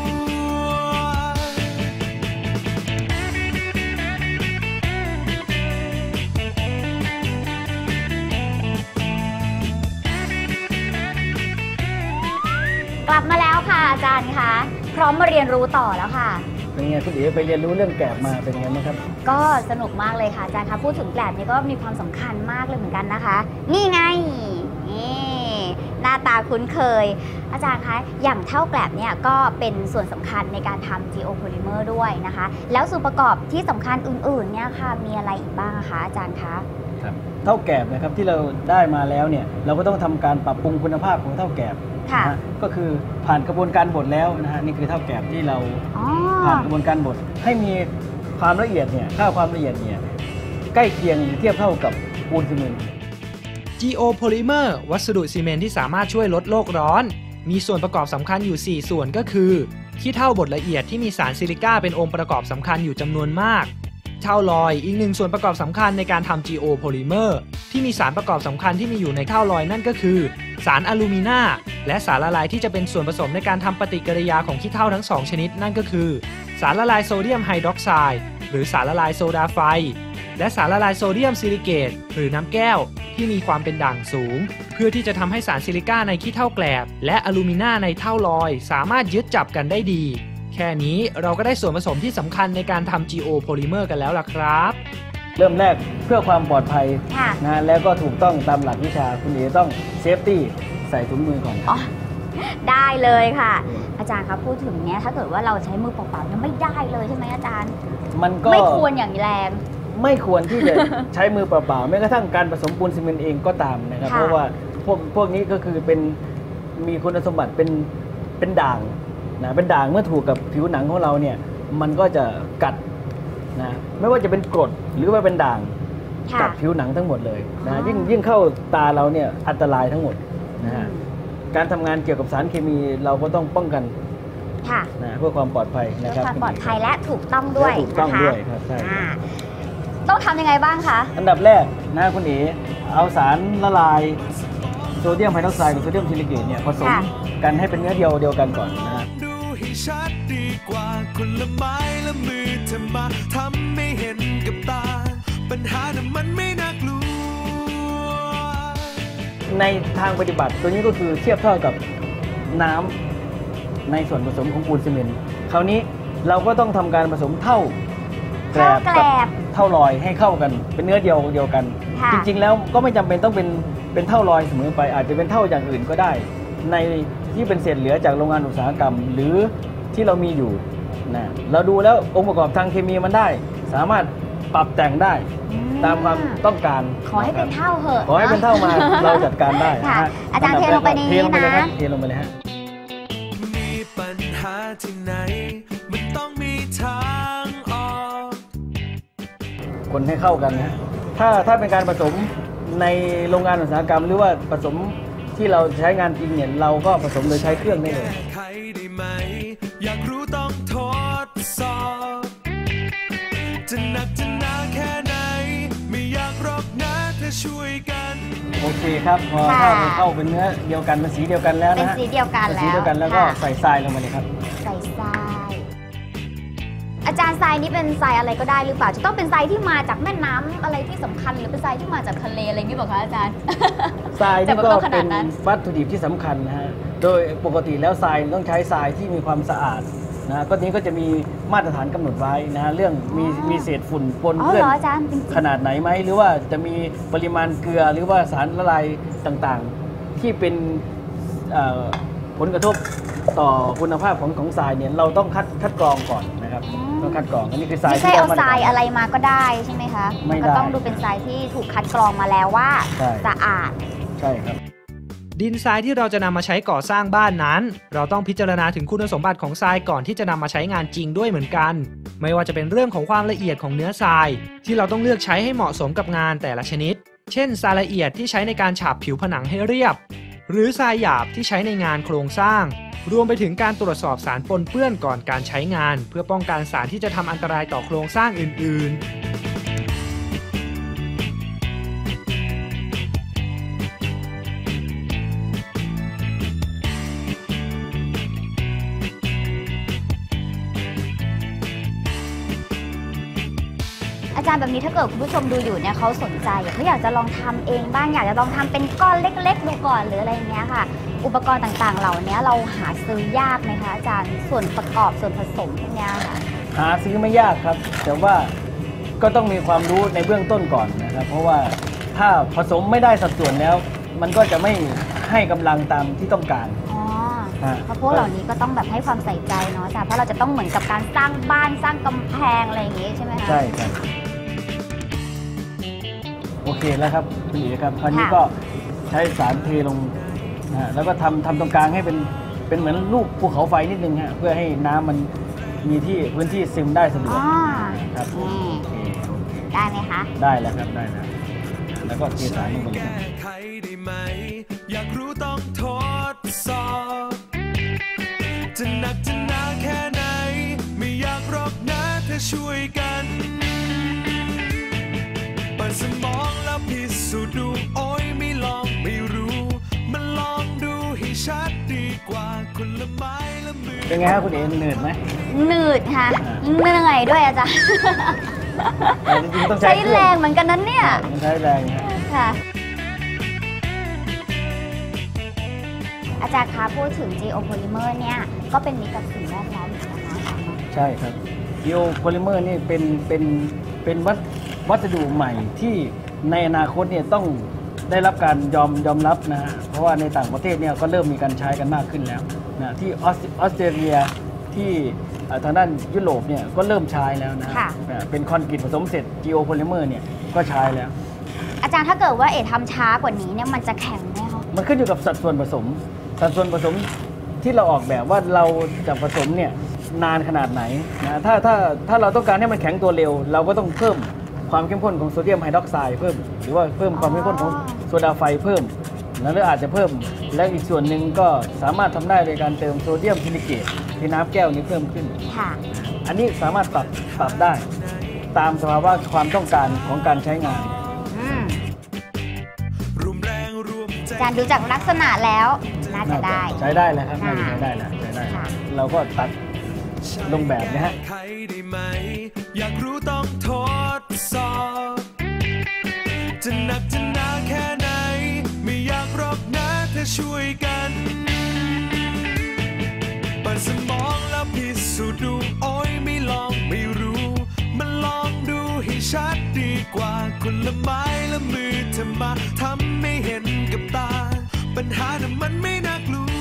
กลับมาแล้วค่ะอาจารย์คะพร้อมมาเรียนรู้ต่อแล้วค่ะเป็นไงคุณเอ๋ไปเรียนรู้เรื่องแกลบมาเป็นไงไหมครับก็สนุกมากเลยค่ะอาจารย์คะพูดถึงแกลบนี่ก็มีความสำคัญมากเลยเหมือนกันนะคะนี่ไงนี่หน้าตาคุ้นเคยอาจารย์คะอย่างเท่าแกลบเนี่ยก็เป็นส่วนสำคัญในการทำ Geopolymer ด้วยนะคะแล้วส่วนประกอบที่สำคัญอื่นๆเนี่ยค่ะมีอะไรอีกบ้างคะอาจารย์คะครับเท่าแกลบนะครับที่เราได้มาแล้วเนี่ยเราก็ต้องทำการปรับปรุงคุณภาพของเท่าแกลบนะก็คือผ่านกระบวนการบดแล้วนะฮะนี่คือเท่าแกลบที่เราผ่านกระบวนการบดให้มีความละเอียดเนี่ยค่าความละเอียดเนี่ยใกล้เคียงหรือเทียบเท่ากับปูนซีเมนต์ Geopolymer วัสดุซีเมนต์ที่สามารถช่วยลดโลกร้อนมีส่วนประกอบสำคัญอยู่สี่ส่วนก็คือขี้เถ้าบดละเอียดที่มีสารซิลิก้าเป็นองค์ประกอบสำคัญอยู่จำนวนมากเถ้าลอยอีกหนึ่งส่วนประกอบสำคัญในการทำ Geopolymer ที่มีสารประกอบสำคัญที่มีอยู่ในเถ้าลอยนั่นก็คือสารอะลูมินาและสารละลายที่จะเป็นส่วนผสมในการทำปฏิกิริยาของขี้เถ้าทั้งสองชนิดนั่นก็คือสารละลายโซเดียมไฮดรอกไซด์หรือสารละลายโซดาไฟและสารละลายโซเดียมซิลิเกตหรือน้ำแก้วที่มีความเป็นด่างสูงเพื่อที่จะทำให้สารซิลิก้าในขี้เถ้าแกลบและอะลูมินาในเถ้าลอยสามารถยึดจับกันได้ดีแค่นี้เราก็ได้ส่วนผสมที่สำคัญในการทำ Geopolymer กันแล้วล่ะครับเริ่มแรกเพื่อความปลอดภัยนะแล้วก็ถูกต้องตามหลักวิชาคุณเอต้องเซฟตี้ใส่ถุงมือก่อนอ๋อได้เลยค่ะอาจารย์ครับพูดถึงเนี้ยถ้าเกิดว่าเราใช้มือเปล่าๆยังไม่ได้เลยใช่ไหมอาจารย์มันก็ไม่ควรอย่างแรงไม่ควรที่จะใช้มือเปล่าๆแม้กระทั่งการผสมปูนซีเมนต์เองก็ตามนะครับเพราะว่าพวกพวกนี้ก็คือเป็นมีคุณสมบัติเป็นเป็นด่างนะเป็นด่างเมื่อถูกกับผิวหนังของเราเนี่ยมันก็จะกัดนะไม่ว่าจะเป็นกรดหรือว่าเป็นด่างกัดผิวหนังทั้งหมดเลยนะยิ่งยิ่งเข้าตาเราเนี่ยอันตรายทั้งหมดนะฮะการทำงานเกี่ยวกับสารเคมีเราก็ต้องป้องกันนะเพื่อความปลอดภัยนะครับเพื่อความปลอดภัยและถูกต้องด้วยถูกต้องด้วยครับใช่ต้องทำยังไงบ้างคะอันดับแรกนะคุณเอ๋เอาสารละลายโซเดียมไฮดรอกไซด์กับโซเดียมซิลิเกตเนี่ยผสมกันให้เป็นเนื้อเดียวเดียวกันก่อนนะชัดดีกว่าคนละไม้ละมือเธอมาทำไม่เห็นกับตาปัญหานั้นมันไม่น่ากลัวในทางปฏิบัติตัวนี้ก็คือเทียบเท่ากับน้ำในส่วนผสมของปูนซีเมนต์คราวนี้เราก็ต้องทำการผสมเท่าแกลบกับเท่าลอยให้เข้ากันเป็นเนื้อเดียวเดียวกันจริงๆแล้วก็ไม่จำเป็นต้องเป็นเป็นเท่าลอยเสมอไปอาจจะเป็นเท่าอย่างอื่นก็ได้ในที่เป็นเศษเหลือจากโรงงานอุตสาหกรรมหรือที่เรามีอยู่นะเราดูแล้วองค์ประกอบทางเคมีมันได้สามารถปรับแต่งได้ตามความต้องการขอให้เป็นเท่าเหอะขอให้เป็นเท่ามาเราจัดการได้อาจารย์เทลงไปนี้นะเทลงไปเลยฮะมีปัญหาที่ไหนมันต้องมีทางออกคนให้เข้ากันนะถ้าถ้าเป็นการผสมในโรงงานอุตสาหกรรมหรือว่าผสมที่เราใช้งานจริงเนี่ยเราก็ผสมโดยใช้เครื่องได้เลยอยากรู้ต้องทดสอบจะหนักจะหนาแค่ไหนไม่อยากรบนะเธอช่วยกันโอเคครับพอถ้ามันเข้าเป็นเนื้อเดียวกันเป็นสีเดียวกันแล้วนะเป็นสีเดียวกันแล้วสีเดียวกันแล้วก็ใส่ทรายลงมาเลยครับใส่ทรายอาจารย์ทรายนี้เป็นทรายอะไรก็ได้หรือเปล่าจะต้องเป็นทรายที่มาจากแม่น้ำอะไรที่สำคัญหรือเป็นทรายที่มาจากทะเลอะไรนี้บอกคะอาจารย์ทรายนี่ก็เป็นวัตถุดิบที่สำคัญนะฮะโดยปกติแล้วทรายต้องใช้ทรายที่มีความสะอาดนะก็นี้ก็จะมีมาตรฐานกำหนดไว้นะเรื่องมีมีเศษฝุ่นปนเปื้อนขนาดไหนไหมหรือว่าจะมีปริมาณเกลือหรือว่าสารละลายต่างๆที่เป็นผลกระทบต่อคุณภาพของของทรายเนี่ยเราต้องคัดคัดกรองก่อนนะครับต้องคัดกรองอันนี้คือทรายไม่ใช่เอาทรายอะไรมาก็ได้ใช่ไหมคะไม่ได้ก็ต้องดูเป็นทรายที่ถูกคัดกรองมาแล้วว่าสะอาดใช่ครับดินทรายที่เราจะนำมาใช้ก่อสร้างบ้านนั้นเราต้องพิจารณาถึงคุณสมบัติของทรายก่อนที่จะนำมาใช้งานจริงด้วยเหมือนกันไม่ว่าจะเป็นเรื่องของความละเอียดของเนื้อทรายที่เราต้องเลือกใช้ให้เหมาะสมกับงานแต่ละชนิดเช่นทรายละเอียดที่ใช้ในการฉาบผิวผนังให้เรียบหรือทรายหยาบที่ใช้ในงานโครงสร้างรวมไปถึงการตรวจสอบสารปนเปื้อนก่อนการใช้งานเพื่อป้องกันสารที่จะทำอันตรายต่อโครงสร้างอื่นๆอาจารย์แบบนี้ถ้าเกิดคุณผู้ชมดูอยู่เนี่ยเขาสนใจเขาอยากจะลองทำเองบ้างอยากจะลองทำเป็นก้อนเล็กๆดูก่อนหรืออะไรอย่างเงี้ยค่ะอุปกรณ์ต่างๆเหล่านี้เราหาซื้อยากไหมคะอาจารย์ส่วนประกอบส่วนผสมพวกนี้ค่ะหาซื้อไม่ยากครับแต่ว่าก็ต้องมีความรู้ในเบื้องต้นก่อนนะครับเพราะว่าถ้าผสมไม่ได้สัดส่วนแล้วมันก็จะไม่ให้กำลังตามที่ต้องการอ๋อเพราะพวกเหล่านี้ก็ต้องแบบให้ความใส่ใจเนาะอาจารย์เพราะเราจะต้องเหมือนกับการสร้างบ้านสร้างกำแพงอะไรอย่างงี้ใช่ไหมคะใช่ครับโอเคแล้วครับคุณเอ๋ครับคราวนี้ก็ใช้สารเทลงนะแล้วก็ทำทำตรงกลางให้เป็นเป็นเหมือนรูปภูเขาไฟนิดนึงฮะเพื่อให้น้ำมันมีที่พื้นที่ซึมได้สะดวกครับโอเคได้ไหมคะได้แล้วครับได้แล้วแล้วก็เทสารลงไปเลยแก้ไขได้ไหมอยากรู้ต้องทดสอบจะหนักจะหนาแค่ไหนไม่อยากรบนะถ้าช่วยกันเปิดสมองแล้วพิสูจน์ดูโอ้ยไม่ลองไม่รู้มันลองดูให้ชัดดีกว่าคนละไม้ละมือเป็นไงครับคุณเอ๋เหนื่อยไหมหนืดค่ะเหนื่อยด้วยอาจารย์ใช้แรงเหมือนกันนั้นเนี่ยใช้แรงค่ะอาจารย์คะพูดถึง Geopolymer เนี่ยก็เป็นมิตรกับสิ่งแวดล้อมเหมือนกันนะคะใช่ครับ Geopolymer นี่เป็นเป็นเป็นวัสวัสดุใหม่ที่ในอนาคตเนี่ยต้องได้รับการยอมยอมรับนะฮะเพราะว่าในต่างประเทศเนี่ยก็เริ่มมีการใช้กันมากขึ้นแล้วนะที่ออสเตรเลียที่ทางด้านยุโรปเนี่ยก็เริ่มใช้แล้วนะเป็นคอนกรีตผสมเสร็จ Geopolymer เนี่ยก็ใช้แล้วอาจารย์ถ้าเกิดว่าเอ๋ทำช้ากว่านี้เนี่ยมันจะแข็งไหมคะมันขึ้นอยู่กับสัดส่วนผสมสัดส่วนผสมที่เราออกแบบว่าเราจะผสมเนี่ยนานขนาดไหนนะถ้าถ้าถ้าเราต้องการให้มันแข็งตัวเร็วเราก็ต้องเพิ่มความเข้มข้นของโซเดียมไฮดรอกไซด์เพิ่มหรือว่าเพิ่มความเข้มข้นของโซดาไฟเพิ่มแล้วหรืออาจจะเพิ่มและอีกส่วนหนึ่งก็สามารถทำได้โดยการเติมโซเดียมซิลิเกตที่น้ำแก้วนี้เพิ่มขึ้นอันนี้สามารถปรับปรับได้ตามสภาวะความต้องการของการใช้งานอาจารย์ดูจากลักษณะแล้วน่าจะได้ใช้ได้แล้วครับน่าจะใช้ได้แล้วใช้ได้เราก็ตัดลงแบบนะฮะอยากรู้ต้องทดสอบจะหนักจะหนาแค่ไหนไม่อยากรบนะถ้าช่วยกันเปิดสมองแล้วพิสูจน์ดูโอ้ยไม่ลองไม่รู้มันลองดูให้ชัดดีกว่าคนละไม้ละมือเธอมาทำไม่เห็นกับตาปัญหาน่ะมันไม่น่ากลัว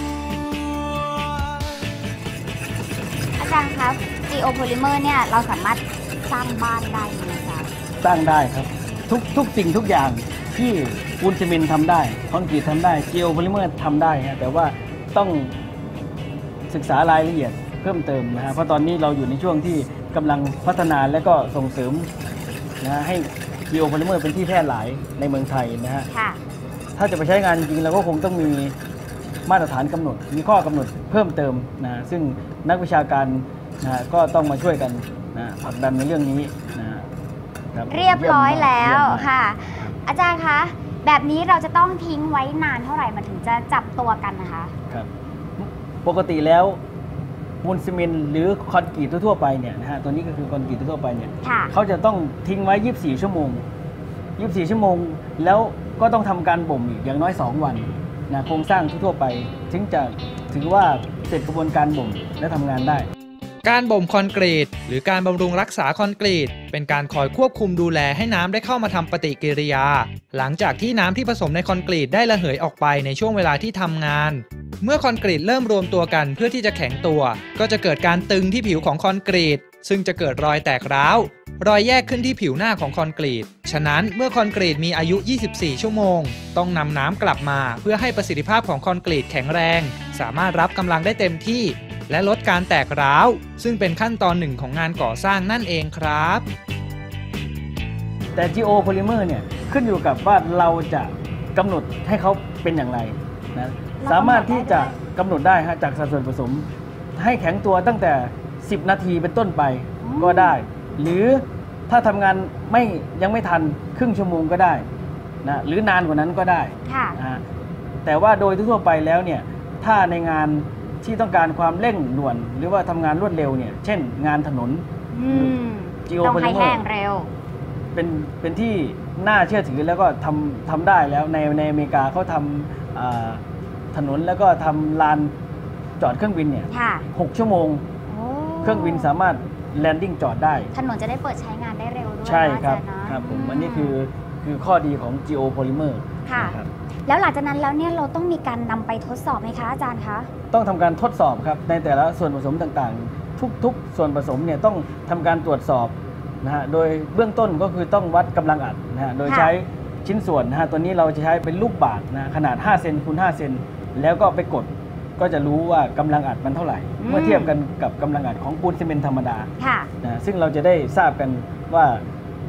อาจารย์ครับ Geopolymer เนี่ยเราสามารถสร้างบ้านได้ไหมคะสร้างได้ครับทุกทุกสิ่งทุกอย่างที่ปูนซีเมนต์ทำได้คอนกรีตทำได้ Geopolymer ทำได้นะแต่ว่าต้องศึกษารายละเอียดเพิ่มเติมนะฮะเพราะตอนนี้เราอยู่ในช่วงที่กำลังพัฒนาและก็ส่งเสริมนะให้ Geopolymer เป็นที่แพร่หลายในเมืองไทยนะฮะถ้าจะไปใช้งานจริงๆเราก็คงต้องมีมาตรฐานกำหนดมีข้อกำหนดเพิ่มเติมนะซึ่งนักวิชาการนะก็ต้องมาช่วยกันนะผลักดันในเรื่องนี้นะเรียบร้อยแล้วค่ะอาจารย์คะแบบนี้เราจะต้องทิ้งไว้นานเท่าไหร่มันถึงจะจับตัวกันนะคะครับปกติแล้วปูนซีเมนต์หรือคอนกรีตทั่วไปเนี่ยนะฮะตัวนี้ก็คือคอนกรีตทั่วไปเนี่ยเขาจะต้องทิ้งไว้ยี่สิบสี่ชั่วโมงยี่สิบสี่ชั่วโมงแล้วก็ต้องทำการบ่มอีกอย่างน้อยสองวันนะโครงสร้างทั่วไปถึงจะถือว่าเสร็จกระบวนการบ่มและทำงานได้การบ่มคอนกรีตหรือการบำรุงรักษาคอนกรีตเป็นการคอยควบคุมดูแลให้น้ำได้เข้ามาทำปฏิกิริยาหลังจากที่น้ำที่ผสมในคอนกรีตได้ระเหยออกไปในช่วงเวลาที่ทำงานเมื่อคอนกรีตเริ่มรวมตัวกันเพื่อที่จะแข็งตัวก็จะเกิดการตึงที่ผิวของคอนกรีตซึ่งจะเกิดรอยแตกร้าวรอยแยกขึ้นที่ผิวหน้าของคอนกรีตฉะนั้นเมื่อคอนกรีตมีอายุยี่สิบสี่ชั่วโมงต้องนำน้ำกลับมาเพื่อให้ประสิทธิภาพของคอนกรีตแข็งแรงสามารถรับกำลังได้เต็มที่และลดการแตกร้าวซึ่งเป็นขั้นตอนหนึ่งของงานก่อสร้างนั่นเองครับแต่ Geopolymer เนี่ยขึ้นอยู่กับว่าเราจะกำหนดให้เขาเป็นอย่างไรนะสามารถที่จะกำหนดได้ฮะจากสัดส่วนผสมให้แข็งตัวตั้งแต่สิบนาทีเป็นต้นไปก็ได้หรือถ้าทำงานไม่ยังไม่ทันครึ่งชั่วโมงก็ได้นะหรือนานกว่านั้นก็ได้นะแต่ว่าโดยทั่วไปแล้วเนี่ยถ้าในงานที่ต้องการความเร่งด่วนหรือว่าทำงานรวดเร็วเนี่ยเช่นงานถนนต้องให้แห้งเร็วเป็นเป็นที่น่าเชื่อถือแล้วก็ทำทำได้แล้วในในอเมริกาเขาทำถนนแล้วก็ทำลานจอดเครื่องบินเนี่ยหกชั่วโมงเครื่องบินสามารถแลนดิ้งจอดได้ถนนจะได้เปิดใช้งานได้เร็วด้วยใช่ครับครับผมอันนี้คือคือข้อดีของ Geopolymer ค่ะแล้วหลังจากนั้นแล้วเนี่ยเราต้องมีการนำไปทดสอบไหมคะอาจารย์คะต้องทำการทดสอบครับในแต่ละส่วนผสมต่างๆทุกๆส่วนผสมเนี่ยต้องทำการตรวจสอบนะฮะโดยเบื้องต้นก็คือต้องวัดกำลังอัดนะฮะโดยใช้ชิ้นส่วนนะฮะตัวนี้เราจะใช้เป็นลูกบาศก์นะขนาดห้าเซนคูณห้าเซนแล้วก็ไปกดก็จะรู้ว่ากำลังอัดมันเท่าไหร่เมื่อเทียบกันกับกำลังอัดของปูนซีเมนต์ธรรมดานะซึ่งเราจะได้ทราบกันว่า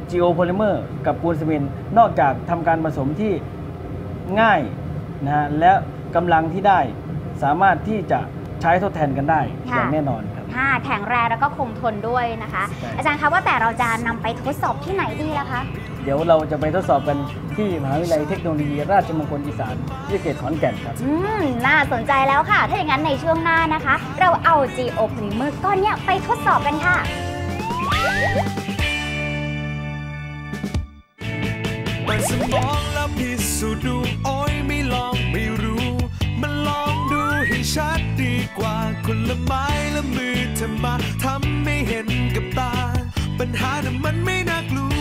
Geopolymer กับปูนซีเมนต์นอกจากทำการผสมที่ง่ายนะฮะและกำลังที่ได้สามารถที่จะใช้ทดแทนกันได้อย่างแน่นอนครับแข็งแรงแล้วก็คงทนด้วยนะคะ อาจารย์คะว่าแต่เราจะนำไปทดสอบที่ไหนดีล่ะคะเดี๋ยวเราจะไปทดสอบกันที่มหาวิทยาลัยเทคโนโลยีราชมงคลอีสานวิทยาเขตขอนแก่นครับอืมน่าสนใจแล้วค่ะถ้าอย่างนั้นในช่วงหน้านะคะ เราเอา Geopolymer ก้อนนี้ไปทดสอบกันค่ะเปิดสมองแล้วพิสูจน์ดูโอ้ยไม่ลองไม่รู้มันลองดูให้ชัดดีกว่าคนละไม้ละมือทำมาทำไม่เห็นกับตาปัญหานั้นมันไม่น่ากลัว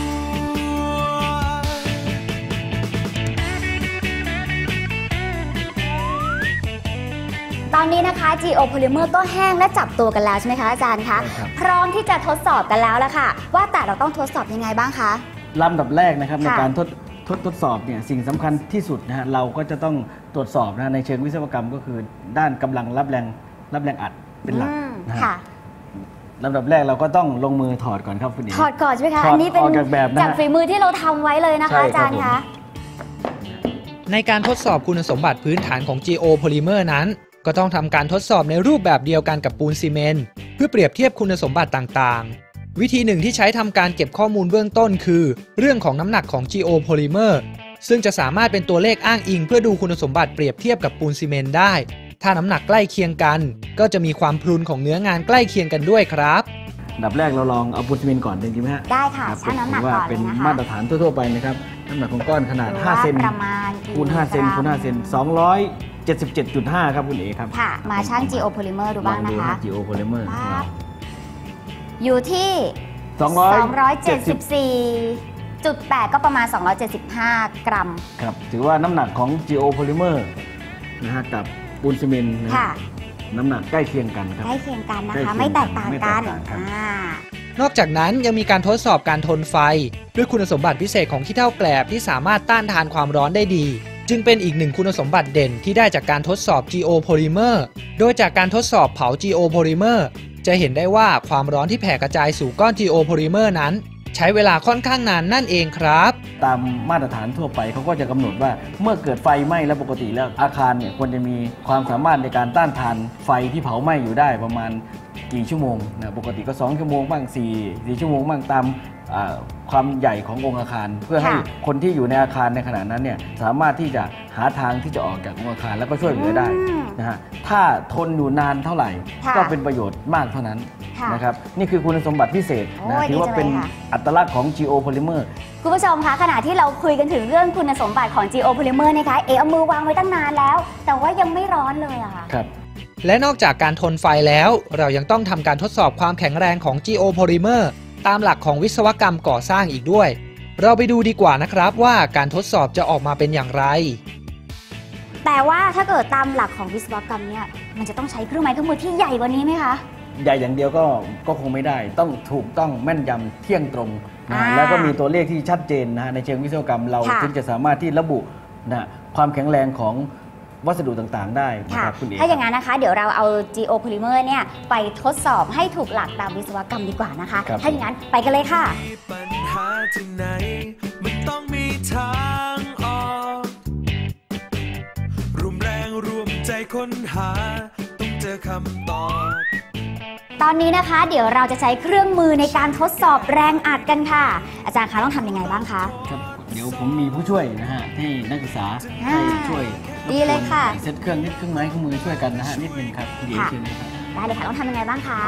ตอนนี้นะคะ Geopolymer ก็แห้งและจับตัวกันแล้วใช่ไหมคะอาจารย์คะพร้อมที่จะทดสอบกันแล้วละค่ะว่าแต่เราต้องทดสอบยังไงบ้างคะลำดับแรกนะครับในการทดทดทดสอบเนี่ยสิ่งสำคัญที่สุดนะฮะเราก็จะต้องตรวจสอบนะในเชิงวิศวกรรมก็คือด้านกำลังรับแรงรับแรงอัดเป็นหลักนะฮะลำดับแรกเราก็ต้องลงมือถอดก่อนครับคุณเอ๋ถอดก่อนใช่ไหมคะอันนี้เป็นจากฝีมือที่เราทำไว้เลยนะคะอาจารย์คะในการทดสอบคุณสมบัติพื้นฐานของ Geopolymer นั้นก็ต้องทำการทดสอบในรูปแบบเดียวกันกับปูนซีเมนต์เพื่อเปรียบเทียบคุณสมบัติต่างๆวิธีหนึ่งที่ใช้ทำการเก็บข้อมูลเบื้องต้นคือเรื่องของน้ำหนักของ Geopolymer ซึ่งจะสามารถเป็นตัวเลขอ้างอิงเพื่อดูคุณสมบัติเปรียบเทียบกับปูนซีเมนต์ได้ถ้าน้ำหนักใกล้เคียงกันก็จะมีความพรุนของเนื้องานใกล้เคียงกันด้วยครับอันดับแรกเราลองเอาปูนซีเมนต์ก่อนดีไหมฮะได้ค่ะชั่งน้ำหนักก่อนเลยนะคะเป็นมาตรฐานทั่วๆไปนะครับน้ำหนักของก้อนขนาดห้าเซนคูณห้าเซนคูณห้าเซนสองร้อยเจ็ดสิบเจ็ดจุดห้า ครับคุณเอ๋ครับค่ะมาชั่ง Geopolymer ดูบ้างนะคะ Geopolymer อยู่ที่สองร้อยเจ็ดสิบสี่จุดแปด ก็ประมาณสองร้อยเจ็ดสิบห้ากรัมครับถือว่าน้ำหนักของ Geopolymer นะฮะกับปูนซีเมนต์นะน้ำหนักใกล้เคียงกันครับใกล้เคียงกันนะคะไม่แตกต่างกันนอกจากนั้นยังมีการทดสอบการทนไฟด้วยคุณสมบัติพิเศษของขี้เถ้าแกลบที่สามารถต้านทานความร้อนได้ดีจึงเป็นอีกหนึ่งคุณสมบัติเด่นที่ได้จากการทดสอบ Geopolymer โดยจากการทดสอบเผา Geopolymer จะเห็นได้ว่าความร้อนที่แผ่กระจายสู่ก้อน Geopolymer นั้นใช้เวลาค่อนข้างนานนั่นเองครับตามมาตรฐานทั่วไปเขาก็จะกำหนดว่าเมื่อเกิดไฟไหม้แล้วปกติแล้วอาคารเนี่ยควรจะมีความสามารถในการต้านทานไฟที่เผาไหม้อยู่ได้ประมาณกี่ชั่วโมงนะปกติก็สองชั่วโมงบ้างสี่ สี่ชั่วโมงบ้างตามความใหญ่ขององค์อาคารเพื่อให้คนที่อยู่ในอาคารในขณะนั้นเนี่ยสามารถที่จะหาทางที่จะออกจากองค์อาคารแล้วก็ช่วยเหลือได้นะฮะถ้าทนอยู่นานเท่าไหร่ก็เป็นประโยชน์มากเท่านั้นนะครับนี่คือคุณสมบัติพิเศษนะถือว่าเป็นอัตลักษณ์ของ Geopolymer คุณผู้ชมคะขณะที่เราคุยกันถึงเรื่องคุณสมบัติของ Geopolymer นะคะเอเอามือวางไว้ตั้งนานแล้วแต่ว่ายังไม่ร้อนเลยอะค่ะครับและนอกจากการทนไฟแล้วเรายังต้องทำการทดสอบความแข็งแรงของ Geopolymer ตามหลักของวิศวกรรมก่อสร้างอีกด้วยเราไปดูดีกว่านะครับว่าการทดสอบจะออกมาเป็นอย่างไรแต่ว่าถ้าเกิดตามหลักของวิศวกรรมเนี่ยมันจะต้องใช้เครื่องไม้เครื่องมือที่ใหญ่กว่านี้ไหมคะใหญ่อย่างเดียวก็ก็คงไม่ได้ต้องถูกต้องแม่นยำเที่ยงตรงนะแล้วก็มีตัวเลขที่ชัดเจนนะในเชิงวิศวกรรมเราถึงจะสามารถที่ระบุนะความแข็งแรงของวัสดุต่างๆได้นะครับคุณเอ๋ถ้าอย่างนั้นนะคะเดี๋ยวเราเอา Geopolymer เนี่ยไปทดสอบให้ถูกหลักตามวิศวกรรมดีกว่านะคะถ้าอย่างนั้นไปกันเลยค่ะปัญหาที่ไหนมันต้องมีทางออกรวมแรงรวมใจค้นหาต้องเจอคำตอบตอนนี้นะคะเดี๋ยวเราจะใช้เครื่องมือในการทดสอบแรงอัดกันค่ะอาจารย์คะต้องทำยังไงบ้างคะครับเดี๋ยวผมมีผู้ช่วยนะฮะที่นักศึกษาให้ช่วยดีเลยค่ะเซตเครื่องนิดเครื่องไม้เครื่องมือช่วยกันนะฮะนิดนึงครับดีขึ้นนะครับได้เลยค่ะต้องทำยังไงบ้างคะ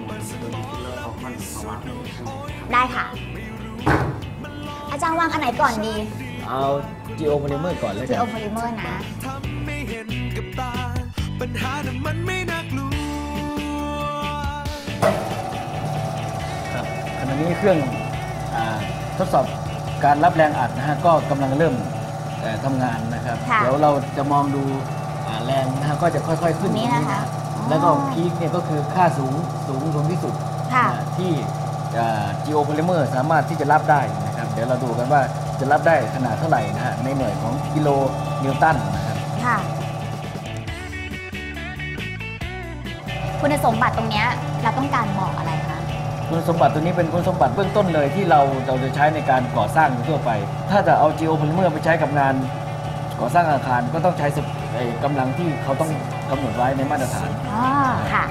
ได้ค่ะอาจารย์วางอันไหนก่อนดีเอา Geopolymer ก่อนเลย Geopolymer นะปัญหานั้นมันไม่น่ากลัวครับขณะนี้เครื่องทดสอบการรับแรงอัดนะฮะก็กำลังเริ่มทำงานนะครับเดี๋ยวเราจะมองดูแรงนะฮะก็จะค่อยๆขึ้นนี้นะคะแล้วก็พีคเนี่ยก็คือค่าสูงสูงสูงที่สุดที่ Geopolymer สามารถที่จะรับได้นะครับเดี๋ยวเราดูกันว่าจะรับได้ขนาดเท่าไหร่นะฮะในหน่วยของกิโลนิวตันนะครับคุณสมบัติตรงนี้เราต้องการบอกอะไรคะคุณสมบัติตัวนี้เป็นคุณสมบัติเบื้องต้นเลยที่เราเราจะใช้ในการก่อสร้างทั่วไปถ้าจะเอา Geopolymer ไปใช้กับงานก่อสร้างอาคารก็ต้องใช้กำลังที่เขาต้องกำหนดไว้ในมาตรฐานอ๋อค่ะ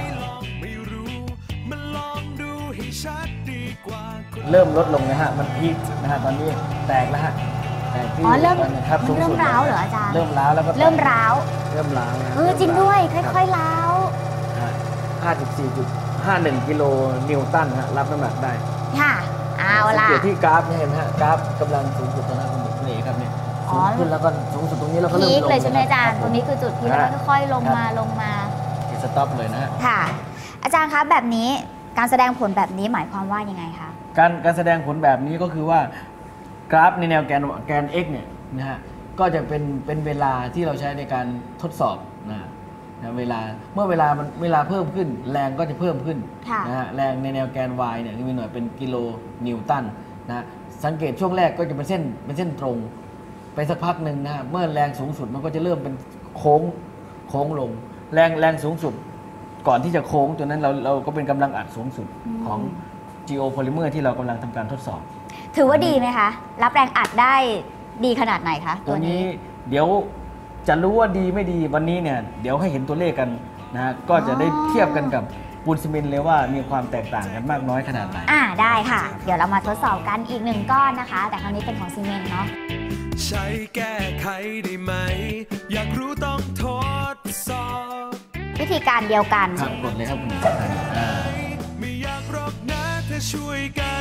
เริ่มลดลงนะฮะมันพีคนะฮะตอนนี้แตกแล้วฮะแตกที่อ๋อเริ่มครับเริ่มร้าวเหรออาจารย์เริ่มร้าวแล้วก็เริ่มร้าวเริ่มร้าวเออจริงด้วยค่อยๆร้าวห้าสิบสี่จุดห้าหนึ่ง กิโลนิวตันฮะรับน้ำหนักได้ค่ะเอาล่ะสังเกตที่กราฟเนี่ยเห็นฮะกราฟกำลังสูงสุดตรงนั้นคุณเอกครับเนี่ยสูงขึ้นแล้วก็สูงสุดตรงนี้แล้วก็เริ่มลงพีคเลยใช่ไหมอาจารย์ตรงนี้คือจุดพีคแล้วก็ค่อยๆลงมาลงมาสต็อปเลยนะฮะค่ะอาจารย์คะแบบนี้การแสดงผลแบบนี้หมายความว่ายังไงคะการการแสดงผลแบบนี้ก็คือว่ากราฟในแนวแกนแกน x เนี่ยนะฮะก็จะเป็นเป็นเวลาที่เราใช้ในการทดสอบนะนะเวลาเมื่อเวลามันเวลาเพิ่มขึ้นแรงก็จะเพิ่มขึ้นนะฮะแรงในแนวแกน y เนี่ยมีหน่วยเป็นกิโลนิวตันนะสังเกตช่วงแรกก็จะเป็นเส้นเป็นเส้นตรงไปสักพักหนึ่งนะเมื่อแรงสูงสุดมันก็จะเริ่มเป็นโค้งโค้งลงแรงแรงสูงสุดก่อนที่จะโค้งตัวนั้นเราเราก็เป็นกำลังอัดสูงสุดของ Geopolymer ที่เรากำลังทำการทดสอบถือว่าดีไหมคะรับแรงอัดได้ดีขนาดไหนคะตัวนี้เดี๋ยวจะรู้ว่าดีไม่ดีวันนี้เนี่ยเดี๋ยวให้เห็นตัวเลขกันนะฮะก็จะได้เทียบกันกับปูนซีเมนต์เลยว่ามีความแตกต่างกันมากน้อยขนาดไหนอ่าได้ค่ะเดี๋ยวเรามาทดสอบกันอีกหนึ่งก้อนนะคะแต่คราวนี้เป็นของซีเมนต์เนาะใช้แก้ไขได้ไหมอยากรู้ต้องทดสอบวิธีการเดียวกันครับกดเลยครับคุณไม่อยากรบนะถ้าช่วยกัน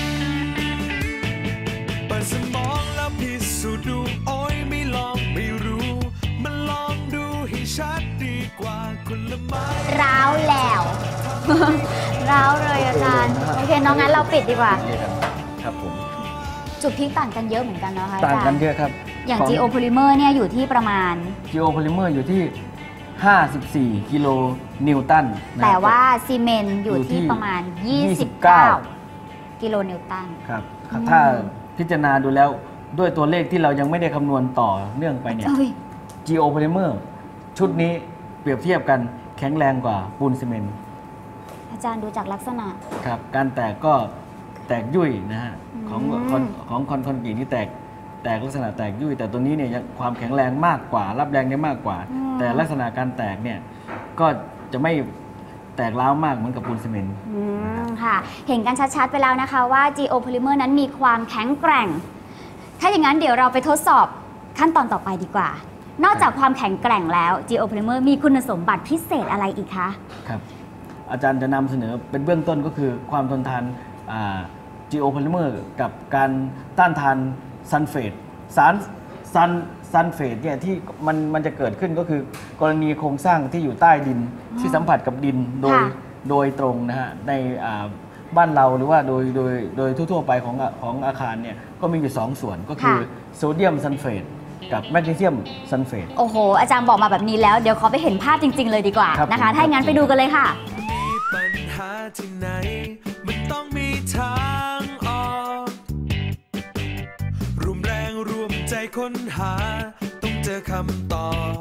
เปิดสมองแล้วพิสูจน์ดูโอ้ยไม่ลองไม่รู้มันลองดูให้ชัดดีกว่าคนละไม้ร้าวแล้วร้าวเลยอาจารย์โอเคน้องงั้นเราปิดดีกว่าครับผมจุดพีคต่างกันเยอะเหมือนกันนะคะต่างกันเยอะครับอย่าง Geopolymer เนี่ยอยู่ที่ประมาณ Geopolymer อยู่ที่ห้าสิบสี่กิโลนิวตันแต่ว่าซีเมนต์อยู่ที่ประมาณยี่สิบเก้ากิโลนิวตันครับถ้าพิจารณาดูแล้วด้วยตัวเลขที่เรายังไม่ได้คำนวณต่อเนื่องไปเนี่ย Geopolymer ชุดนี้เปรียบเทียบกันแข็งแรงกว่าปูนซีเมนต์อาจารย์ดูจากลักษณะครับการแตกก็แตกยุ่ยนะฮะของของคอนคอนกรีตนี่แตกแตกลักษณะแตกยุ่ยแต่ตัวนี้เนี่ยความแข็งแรงมากกว่ารับแรงได้มากกว่าแต่ลักษณะการแตกเนี่ยก็จะไม่แตกร้าวมากเหมือนกับปูนซีเมนต์ค่ะเห็นกันชัดๆไปแล้วนะคะว่า Geopolymer นั้นมีความแข็งแกร่งถ้าอย่างนั้นเดี๋ยวเราไปทดสอบขั้นตอนต่อไปดีกว่านอกจากความแข็งแกร่งแล้ว Geopolymer มีคุณสมบัติพิเศษอะไรอีกคะครับอาจารย์จะนำเสนอเป็นเบื้องต้นก็คือความทนทานGeopolymer กับการต้านทานซัลเฟตสารซัลซัลเฟตเนี่ยที่มันมันจะเกิดขึ้นก็คือกรณีโครงสร้างที่อยู่ใต้ดินที่สัมผัสกับดินโดยโดยตรงนะฮะในบ้านเราหรือว่าโดยโดยโดยทั่วๆไปของของอาคารเนี่ยก็มีอยู่สองส่วนก็คือโซเดียมซัลเฟตกับแมกนีเซียมซัลเฟตโอ้โหอาจารย์บอกมาแบบนี้แล้วเดี๋ยวขอไปเห็นภาพจริงๆเลยดีกว่านะคะถ้าอย่างนั้นไปดูกันเลยค่ะมีปัญหาที่ไหนมันต้องมีทางออกร่วมแรงร่วมใจค้นหาต้องเจอคำตอบ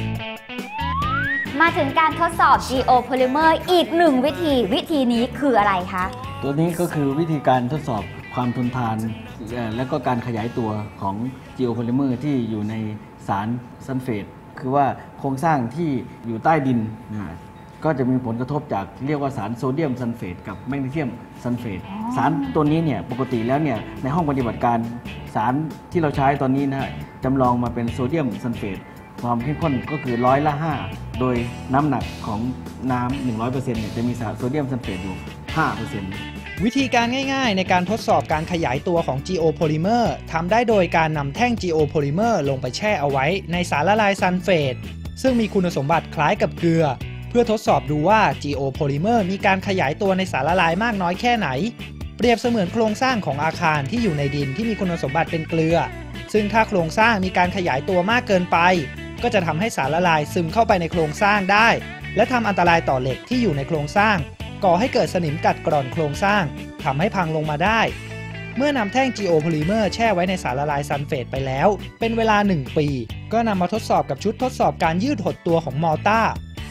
มาถึงการทดสอบ Geopolymer อีกหนึ่งวิธีวิธีนี้คืออะไรคะตัวนี้ก็คือวิธีการทดสอบความทนทานและก็การขยายตัวของ Geopolymer ที่อยู่ในสารซัลเฟตคือว่าโครงสร้างที่อยู่ใต้ดินนะก็จะมีผลกระทบจากเรียกว่าสารโซเดียมซัลเฟตกับแมกนีเซียมซัลเฟตสารตัวนี้เนี่ยปกติแล้วเนี่ยในห้องปฏิบัติการสารที่เราใช้ตอนนี้นะฮะจำลองมาเป็นโซเดียมซัลเฟตความเข้มข้นก็คือร้อยละห้าโดยน้ำหนักของน้ำ หนึ่งร้อยเปอร์เซ็นต์ เนี่ยจะมีสารโซเดียมซัลเฟตอยู่ ห้าเปอร์เซ็นต์วิธีการง่ายๆในการทดสอบการขยายตัวของ Geopolymer ทำได้โดยการนำแท่ง Geopolymer ลงไปแช่เอาไว้ในสารละลายซัลเฟตซึ่งมีคุณสมบัติคล้ายกับเกลือเพื่อทดสอบดูว่า Geopolymer มีการขยายตัวในสารละลายมากน้อยแค่ไหนเปรียบเสมือนโครงสร้างของอาคารที่อยู่ในดินที่มีคุณสมบัติเป็นเกลือซึ่งถ้าโครงสร้างมีการขยายตัวมากเกินไปก็จะทำให้สารละลายซึมเข้าไปในโครงสร้างได้และทำอันตรายต่อเหล็กที่อยู่ในโครงสร้างก่อให้เกิดสนิมกัดกร่อนโครงสร้างทำให้พังลงมาได้เมื่อนำแท่ง Geopolymer แช่ไว้ในสารละลายซัลเฟตไปแล้วเป็นเวลาหนึ่งปีก็นำมาทดสอบกับชุดทดสอบการยืดหดตัวของมอร์ตาร์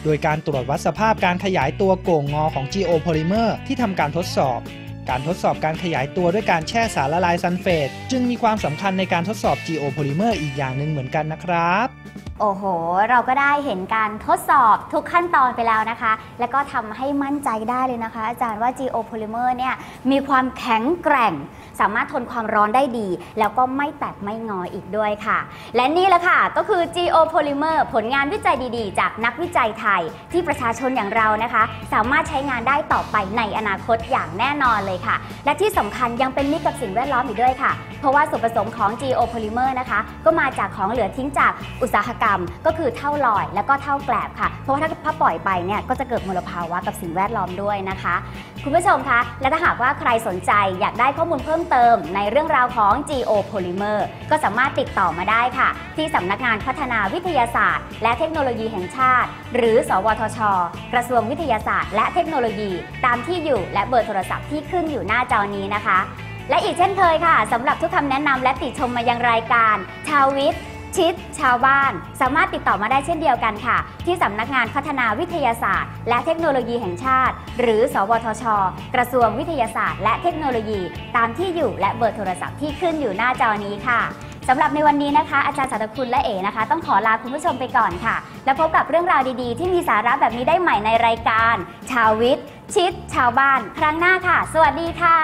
โดยการตรวจวัดสภาพการขยายตัวโก่งงอของ Geopolymer ที่ทำการทดสอบการทดสอบการขยายตัวด้วยการแช่สารละลายซัลเฟตจึงมีความสำคัญในการทดสอบ Geopolymer อีกอย่างหนึ่งเหมือนกันนะครับโอ้โหเราก็ได้เห็นการทดสอบทุกขั้นตอนไปแล้วนะคะแล้วก็ทำให้มั่นใจได้เลยนะคะอาจารย์ว่า Geopolymer เนี่ยมีความแข็งแกร่งสามารถทนความร้อนได้ดีแล้วก็ไม่แตกไม่งออีกด้วยค่ะและนี่แหละค่ะก็คือ Geopolymer ผลงานวิจัยดีๆจากนักวิจัยไทยที่ประชาชนอย่างเรานะคะสามารถใช้งานได้ต่อไปในอนาคตอย่างแน่นอนเลยค่ะและที่สำคัญยังเป็นมิตรกับสิ่งแวดล้อมอีกด้วยค่ะเพราะว่าส่วนผสมของ Geopolymer นะคะก็มาจากของเหลือทิ้งจากอุตสาหกรรมก็คือเท่าลอยและก็เท่าแกลบค่ะเพราะว่าถ้าปล่อยไปเนี่ยก็จะเกิดมลภาวะกับสิ่งแวดล้อมด้วยนะคะคุณผู้ชมคะและถ้าหากว่าใครสนใจอยากได้ข้อมูลเพิ่มเติมในเรื่องราวของ Geopolymer ก็สามารถติดต่อมาได้ค่ะที่สำนักงานพัฒนาวิทยาศาสตร์และเทคโนโลยีแห่งชาติหรือสวทช.กระทรวงวิทยาศาสตร์และเทคโนโลยีตามที่อยู่และเบอร์โทรศัพท์ที่ขึ้นอยู่หน้าจอนี้นะคะและอีกเช่นเคยค่ะสำหรับทุกคำแนะนำและติชมมายังรายการชาววิทย์ชิดชาวบ้านสามารถติดต่อมาได้เช่นเดียวกันค่ะที่สำนักงานพัฒนาวิทยาศาสตร์และเทคโนโลยีแห่งชาติหรือสวทช.กระทรวงวิทยาศาสตร์และเทคโนโลยีตามที่อยู่และเบอร์โทรศัพท์ที่ขึ้นอยู่หน้าจอนี้ค่ะสำหรับในวันนี้นะคะอาจารย์สัตคุณและเอ๋นะคะต้องขอลาคุณผู้ชมไปก่อนค่ะแล้วพบกับเรื่องราวดีๆที่มีสาระแบบนี้ได้ใหม่ในรายการชาววิทย์ชิดชาวบ้านครั้งหน้าค่ะสวัสดีค่ะ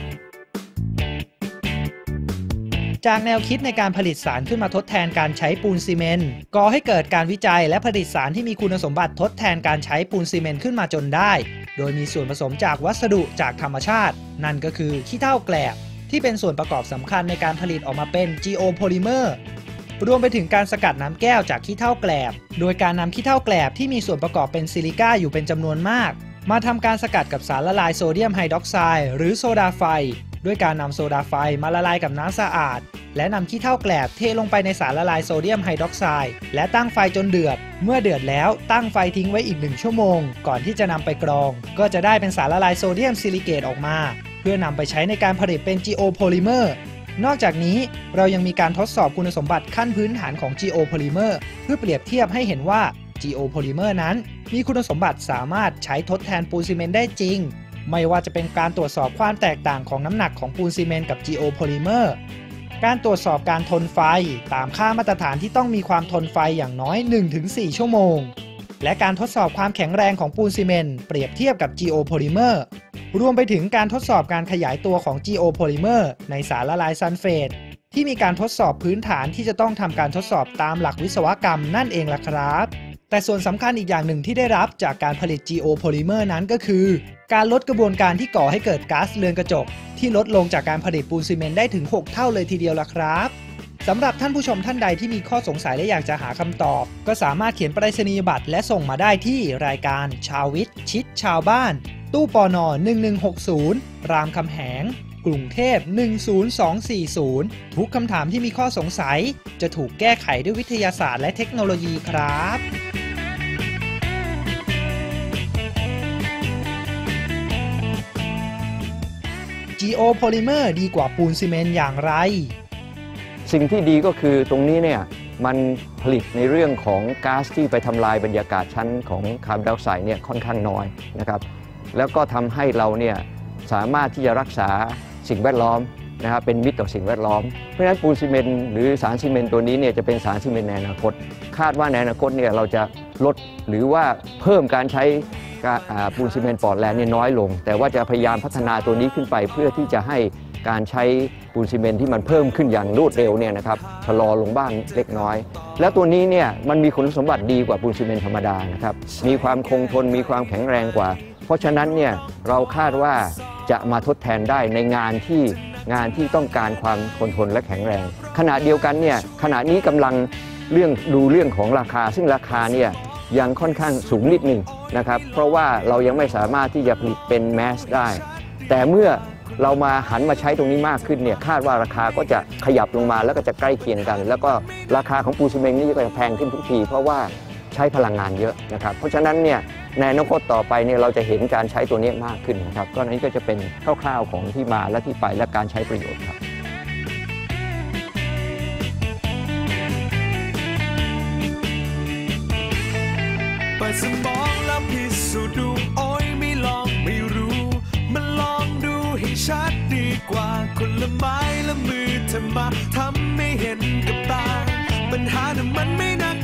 จากแนวคิดในการผลิตสารขึ้นมาทดแทนการใช้ปูนซีเมนต์ก่อให้เกิดการวิจัยและผลิตสารที่มีคุณสมบัติทดแทนการใช้ปูนซีเมนต์ขึ้นมาจนได้โดยมีส่วนผสมจากวัสดุจากธรรมชาตินั่นก็คือขี้เถ้าแกลบที่เป็นส่วนประกอบสำคัญในการผลิตออกมาเป็น Geopolymer รวมไปถึงการสกัดน้ำแก้วจากขี้เถ้าแกลบโดยการนำขี้เถ้าแกลบที่มีส่วนประกอบเป็นซิลิก้าอยู่เป็นจำนวนมากมาทำการสกัดกับสารละลายโซเดียมไฮดรอกไซด์หรือโซดาไฟด้วยการนำโซดาไฟมาละลายกับน้ำสะอาดและนำขี้เถ้าแกลบเทลงไปในสารละลายโซเดียมไฮดรอกไซด์และตั้งไฟจนเดือดเมื่อเดือดแล้วตั้งไฟทิ้งไว้อีกหนึ่งชั่วโมงก่อนที่จะนำไปกรองก็จะได้เป็นสารละลายโซเดียมซิลิเกตออกมาเพื่อนำไปใช้ในการผลิตเป็น Geopolymer นอกจากนี้เรายังมีการทดสอบคุณสมบัติขั้นพื้นฐานของ Geopolymer เพื่อเปรียบเทียบให้เห็นว่า Geopolymer นั้นมีคุณสมบัติสามารถใช้ทดแทนปูนซีเมนต์ได้จริงไม่ว่าจะเป็นการตรวจสอบความแตกต่างของน้ำหนักของปูนซีเมนต์กับ Geopolymer การตรวจสอบการทนไฟตามค่ามาตรฐานที่ต้องมีความทนไฟอย่างน้อย หนึ่งถึงสี่ ชั่วโมงและการทดสอบความแข็งแรงของปูนซีเมนต์เปรียบเทียบกับ Geopolymer รวมไปถึงการทดสอบการขยายตัวของ Geopolymer ในสารละลายซัลเฟตที่มีการทดสอบพื้นฐานที่จะต้องทำการทดสอบตามหลักวิศวกรรมนั่นเองล่ะครับแต่ส่วนสำคัญอีกอย่างหนึ่งที่ได้รับจากการผลิต Geopolymer นั้นก็คือการลดกระบวนการที่ก่อให้เกิดก๊าซเรือนกระจกที่ลดลงจากการผลิตปูนซีเมนต์ได้ถึงหกเท่าเลยทีเดียวล่ะครับสำหรับท่านผู้ชมท่านใดที่มีข้อสงสัยและอยากจะหาคำตอบก็สามารถเขียนไปรษณียบัตรและส่งมาได้ที่รายการชาววิทย์ชิดชาวบ้านตู้ปนหนึ่งหนึ่งหกศูนย์รามคำแหงกรุงเทพหนึ่งศูนย์สองสี่ศูนย์ทุกคำถามที่มีข้อสงสัยจะถูกแก้ไขด้วยวิทยาศาสตร์และเทคโนโลยีครับ Geopolymer ดีกว่าปูนซีเมนต์อย่างไรสิ่งที่ดีก็คือตรงนี้เนี่ยมันผลิตในเรื่องของก๊าซที่ไปทำลายบรรยากาศชั้นของคาร์บอนไดออกไซด์เนี่ยค่อนข้างน้อยนะครับแล้วก็ทำให้เราเนี่ยสามารถที่จะรักษาสิ่งแวดล้อมนะครับเป็นมิตรต่อสิ่งแวดล้อมเพราะฉะนั้นปูนซีเมนต์หรือสารซีเมนต์ตัวนี้เนี่ยจะเป็นสารซีเมนต์ในอนาคตคาดว่าในอนาคตเนี่ยเราจะลดหรือว่าเพิ่มการใช้ปูนซีเมนต์ปอร์ตแลนด์เนี่ยน้อยลงแต่ว่าจะพยายามพัฒนาตัวนี้ขึ้นไปเพื่อที่จะให้การใช้ปูนซีเมนต์ที่มันเพิ่มขึ้นอย่างรวดเร็วเนี่ยนะครับชะลอลงบ้างเล็กน้อยแล้วตัวนี้เนี่ยมันมีคุณสมบัติดีกว่าปูนซีเมนต์ธรรมดานะครับมีความคงทนมีความแข็งแรงกว่าเพราะฉะนั้นเนี่ยเราคาดว่าจะมาทดแทนได้ในงานที่งานที่ต้องการความคงทนและแข็งแรงขณะเดียวกันเนี่ยขณะนี้กำลังเรื่องดูเรื่องของราคาซึ่งราคาเนี่ยยังค่อนข้างสูงนิดหนึ่งนะครับเพราะว่าเรายังไม่สามารถที่จะผลิตเป็นแมสได้แต่เมื่อเรามาหันมาใช้ตรงนี้มากขึ้นเนี่ยคาดว่าราคาก็จะขยับลงมาแล้วก็จะใกล้เคียงกันแล้วก็ราคาของปูนซีเมนต์นี่จะแพงขึ้นทุกทีเพราะว่าใช้พลังงานเยอะนะครับเพราะฉะนั้นเนี่ยในอนาคตต่อไปเนี่ยเราจะเห็นการใช้ตัวนี้มากขึ้นนะครับก็นี้ก็จะเป็นคร่าวๆของที่มาและที่ไปและการใช้ประโยชน์ครับปัญสมองแล้วพิสูจน์ดูโอ้ยไม่ลองไม่รู้มันลองดูให้ชัดดีกว่าคนละไม้ละมือเธอมาทำให้เห็นกับตาปัญหานั้นมันไม่น่า